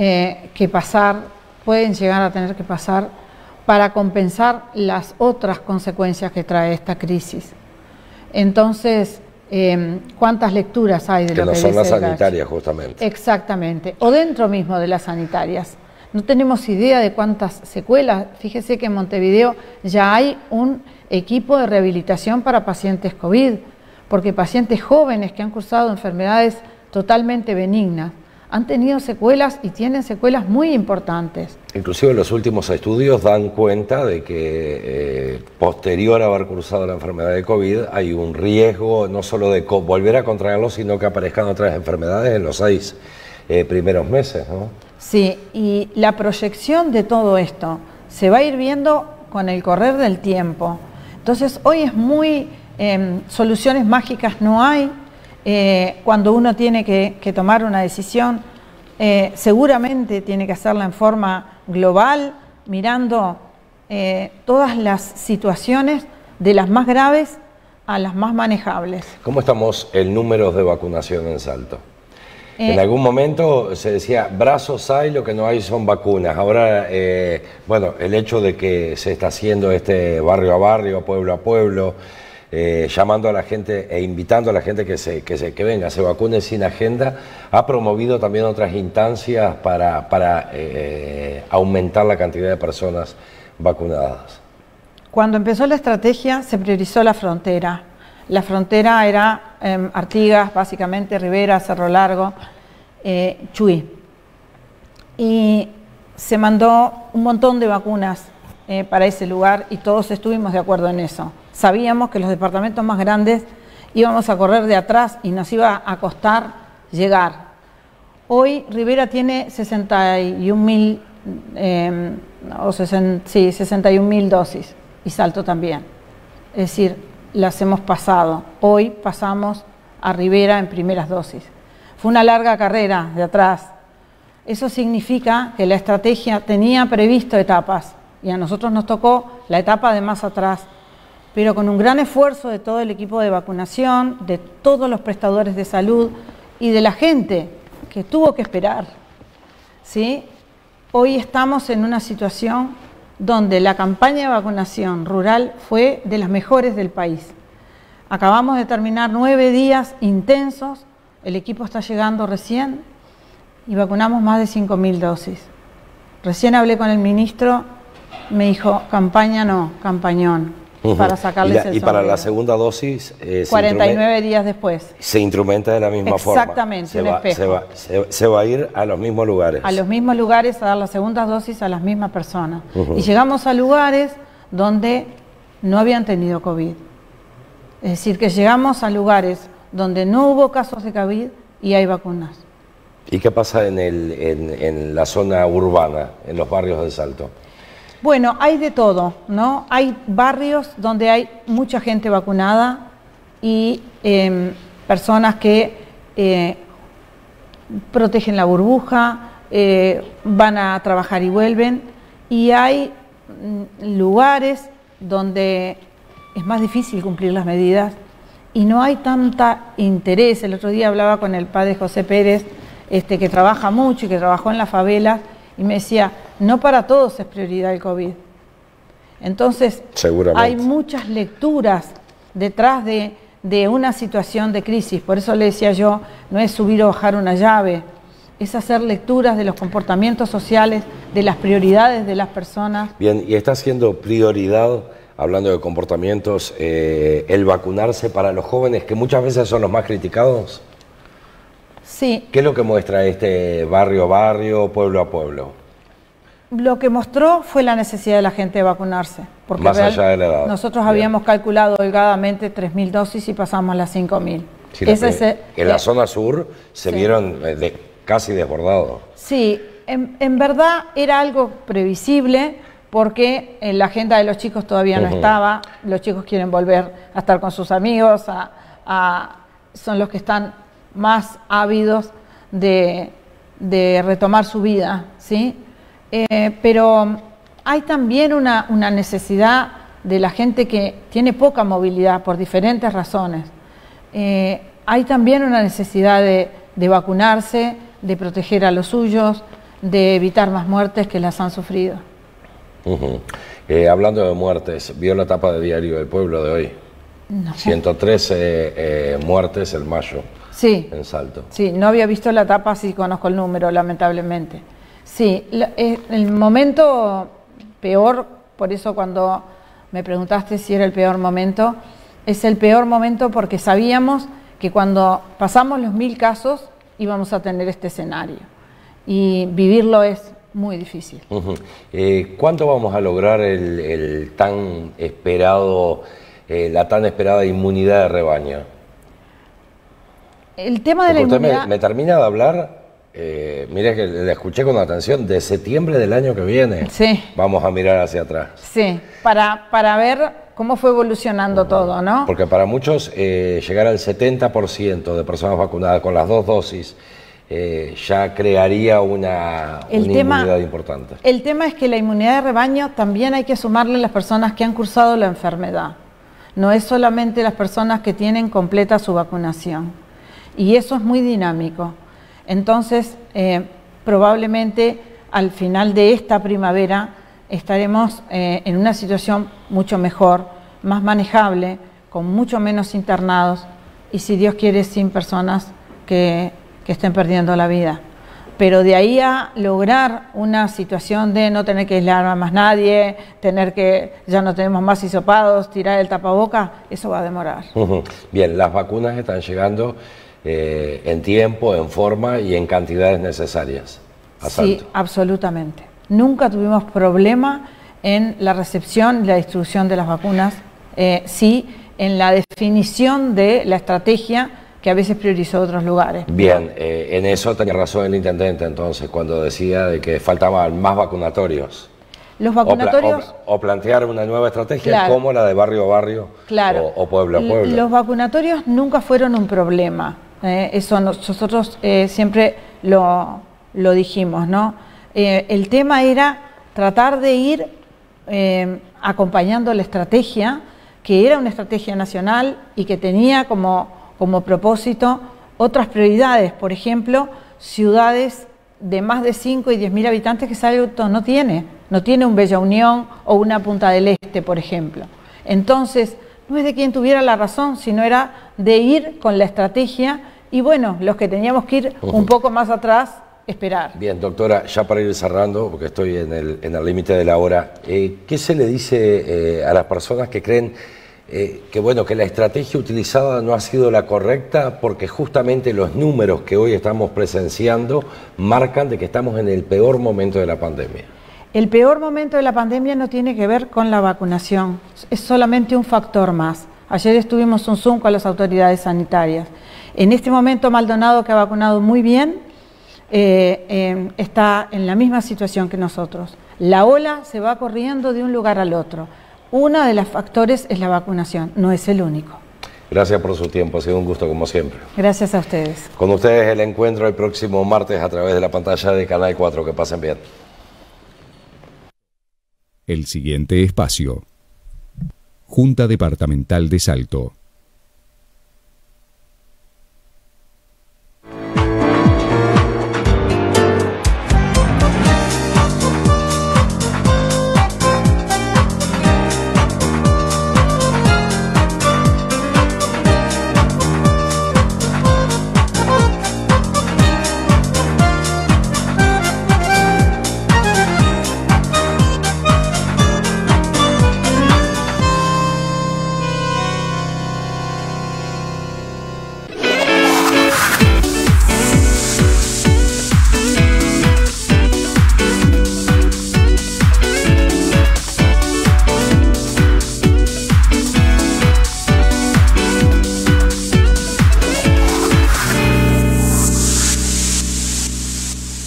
Speaker 12: pueden llegar a tener que pasar para compensar las otras consecuencias que trae esta crisis. Entonces, ¿cuántas lecturas hay de lo que dice el GACH?
Speaker 1: Que no son las sanitarias, justamente.
Speaker 12: Exactamente, o dentro mismo de las sanitarias. No tenemos idea de cuántas secuelas. Fíjese que en Montevideo ya hay un equipo de rehabilitación para pacientes COVID, porque pacientes jóvenes que han cursado enfermedades totalmente benignas han tenido secuelas y tienen secuelas muy importantes.
Speaker 1: Inclusive los últimos estudios dan cuenta de que posterior a haber cursado la enfermedad de COVID hay un riesgo no solo de volver a contraerlo, sino que aparezcan otras enfermedades en los 6 primeros meses, ¿no?
Speaker 12: Sí, y la proyección de todo esto se va a ir viendo con el correr del tiempo. Entonces hoy es muy, soluciones mágicas no hay. Cuando uno tiene que tomar una decisión, seguramente tiene que hacerla en forma global, mirando todas las situaciones, de las más graves a las más manejables.
Speaker 1: ¿Cómo estamos en números de vacunación en Salto? En algún momento se decía, brazos hay, lo que no hay son vacunas. Ahora, bueno, el hecho de que se está haciendo barrio a barrio, pueblo a pueblo, llamando a la gente e invitando a la gente que venga, se vacune sin agenda, ha promovido también otras instancias para aumentar la cantidad de personas vacunadas. Cuando empezó la estrategia se priorizó la frontera. La frontera era Artigas, básicamente, Rivera, Cerro Largo, Chuy. Y se mandó un montón de vacunas para ese lugar y todos estuvimos de acuerdo en eso. Sabíamos que los departamentos más grandes íbamos a correr de atrás y nos iba a costar llegar. Hoy Rivera tiene 61.000 dosis y Salto también. Es decir, las hemos pasado. Hoy pasamos a Rivera en primeras dosis. Fue una larga carrera de atrás. Eso significa que la estrategia tenía previsto etapas y a nosotros nos tocó la etapa de más atrás, pero con un gran esfuerzo de todo el equipo de vacunación, de todos los prestadores de salud y de la gente que tuvo que esperar, ¿sí? Hoy estamos en una situación donde la campaña de vacunación rural fue de las mejores del país. Acabamos de terminar 9 días intensos, el equipo está llegando recién y vacunamos más de 5.000 dosis. Recién hablé con el ministro, me dijo, campaña no, campañón. Para sacarles el sombrero. Y para la segunda dosis 49 días después se instrumenta de la misma forma. Exactamente, un espejo. Se va a ir a los mismos lugares. A los mismos lugares a dar las segundas dosis a las mismas personas. Y llegamos a lugares donde no habían tenido COVID. Es decir, que llegamos a lugares donde no hubo casos de COVID y hay vacunas. ¿Y qué pasa en la zona urbana, en los barrios de Salto? Bueno, hay de todo, ¿no? Hay barrios donde hay mucha gente vacunada y personas que
Speaker 12: protegen la burbuja, van a trabajar y vuelven, y hay lugares donde es más difícil cumplir las medidas y no hay tanta interés. El otro día hablaba con el padre José Pérez, que trabaja mucho y que trabajó en las favelas, y me decía, no para todos es prioridad el COVID. Entonces, hay muchas lecturas detrás de una situación de crisis. Por eso le decía yo, no es subir o bajar una llave, es hacer lecturas de los comportamientos sociales, de las prioridades de las personas.
Speaker 1: Bien, y está siendo prioridad, hablando de comportamientos, el vacunarse para los jóvenes, que muchas veces son los más criticados.
Speaker 12: Sí.
Speaker 1: ¿Qué es lo que muestra este barrio a barrio, pueblo a pueblo?
Speaker 12: Lo que mostró fue la necesidad de la gente de vacunarse. Porque
Speaker 1: más allá de la edad.
Speaker 12: Nosotros habíamos calculado holgadamente 3.000 dosis y pasamos las 5.000.
Speaker 1: Sí, en la zona sur se vieron casi desbordados.
Speaker 12: Sí, en verdad era algo previsible porque en la agenda de los chicos todavía no estaba. Los chicos quieren volver a estar con sus amigos, son los que están más ávidos de retomar su vida, ¿sí? Pero hay también una necesidad de la gente que tiene poca movilidad por diferentes razones. Hay también una necesidad de vacunarse, de proteger a los suyos, de evitar más muertes que las han sufrido.
Speaker 1: Hablando de muertes, ¿vio la tapa de Diario del Pueblo de hoy?
Speaker 12: No.
Speaker 1: 113 muertes en mayo,
Speaker 12: sí,
Speaker 1: en Salto.
Speaker 12: Sí, no había visto la tapa, sí conozco el número, lamentablemente. Sí, el momento peor, por eso cuando me preguntaste si era el peor momento, es el peor momento porque sabíamos que cuando pasamos los 1000 casos íbamos a tener este escenario y vivirlo es muy difícil.
Speaker 1: ¿Cuánto vamos a lograr el tan esperado, la tan esperada inmunidad de rebaño?
Speaker 12: El tema de la inmunidad...
Speaker 1: Usted me termina de hablar, mire que le escuché con atención, de septiembre del año que viene.
Speaker 12: Sí.
Speaker 1: Vamos a mirar hacia atrás.
Speaker 12: Sí, para ver cómo fue evolucionando todo, ¿no?
Speaker 1: Porque para muchos llegar al 70% de personas vacunadas con las 2 dosis ya crearía una inmunidad importante.
Speaker 12: El tema es que la inmunidad de rebaño también hay que sumarle a las personas que han cursado la enfermedad. No es solamente las personas que tienen completa su vacunación. Y eso es muy dinámico. Entonces, probablemente al final de esta primavera estaremos en una situación mucho mejor, más manejable, con mucho menos internados y, si Dios quiere, sin personas que estén perdiendo la vida. Pero de ahí a lograr una situación de no tener que aislar a más nadie, tener que, ya no tenemos más hisopados, tirar el tapaboca, eso va a demorar.
Speaker 1: Bien, las vacunas están llegando en tiempo, en forma y en cantidades necesarias a Salto.
Speaker 12: Sí, absolutamente. Nunca tuvimos problema en la recepción y la distribución de las vacunas, sí en la definición de la estrategia que a veces priorizó otros lugares.
Speaker 1: Bien, en eso tenía razón el intendente entonces, cuando decía de que faltaban más vacunatorios.
Speaker 12: Los vacunatorios...
Speaker 1: O plantear una nueva estrategia,
Speaker 12: claro,
Speaker 1: como la de barrio a barrio,
Speaker 12: claro,
Speaker 1: o pueblo a pueblo.
Speaker 12: Los vacunatorios nunca fueron un problema. Eso nosotros siempre lo dijimos, ¿no? El tema era tratar de ir acompañando la estrategia, que era una estrategia nacional y que tenía como propósito otras prioridades. Por ejemplo, ciudades de más de 5 y 10.000 habitantes que Salto no tiene un Bella Unión o una Punta del Este, por ejemplo. Entonces, no es de quien tuviera la razón, sino era de ir con la estrategia y, bueno, los que teníamos que ir un poco más atrás, esperar.
Speaker 1: Bien, doctora, ya para ir cerrando, porque estoy en el límite de la hora, ¿qué se le dice a las personas que creen que la estrategia utilizada no ha sido la correcta, porque justamente los números que hoy estamos presenciando marcan de que estamos en el peor momento de la pandemia?
Speaker 12: El peor momento de la pandemia no tiene que ver con la vacunación, es solamente un factor más. Ayer estuvimos un Zoom con las autoridades sanitarias. En este momento Maldonado, que ha vacunado muy bien, está en la misma situación que nosotros. La ola se va corriendo de un lugar al otro. Uno de los factores es la vacunación, no es el único.
Speaker 1: Gracias por su tiempo, ha sido un gusto como siempre.
Speaker 12: Gracias a ustedes.
Speaker 1: Con ustedes el encuentro el próximo martes a través de la pantalla de Canal 4. Que pasen bien.
Speaker 4: El siguiente espacio. Junta Departamental de Salto.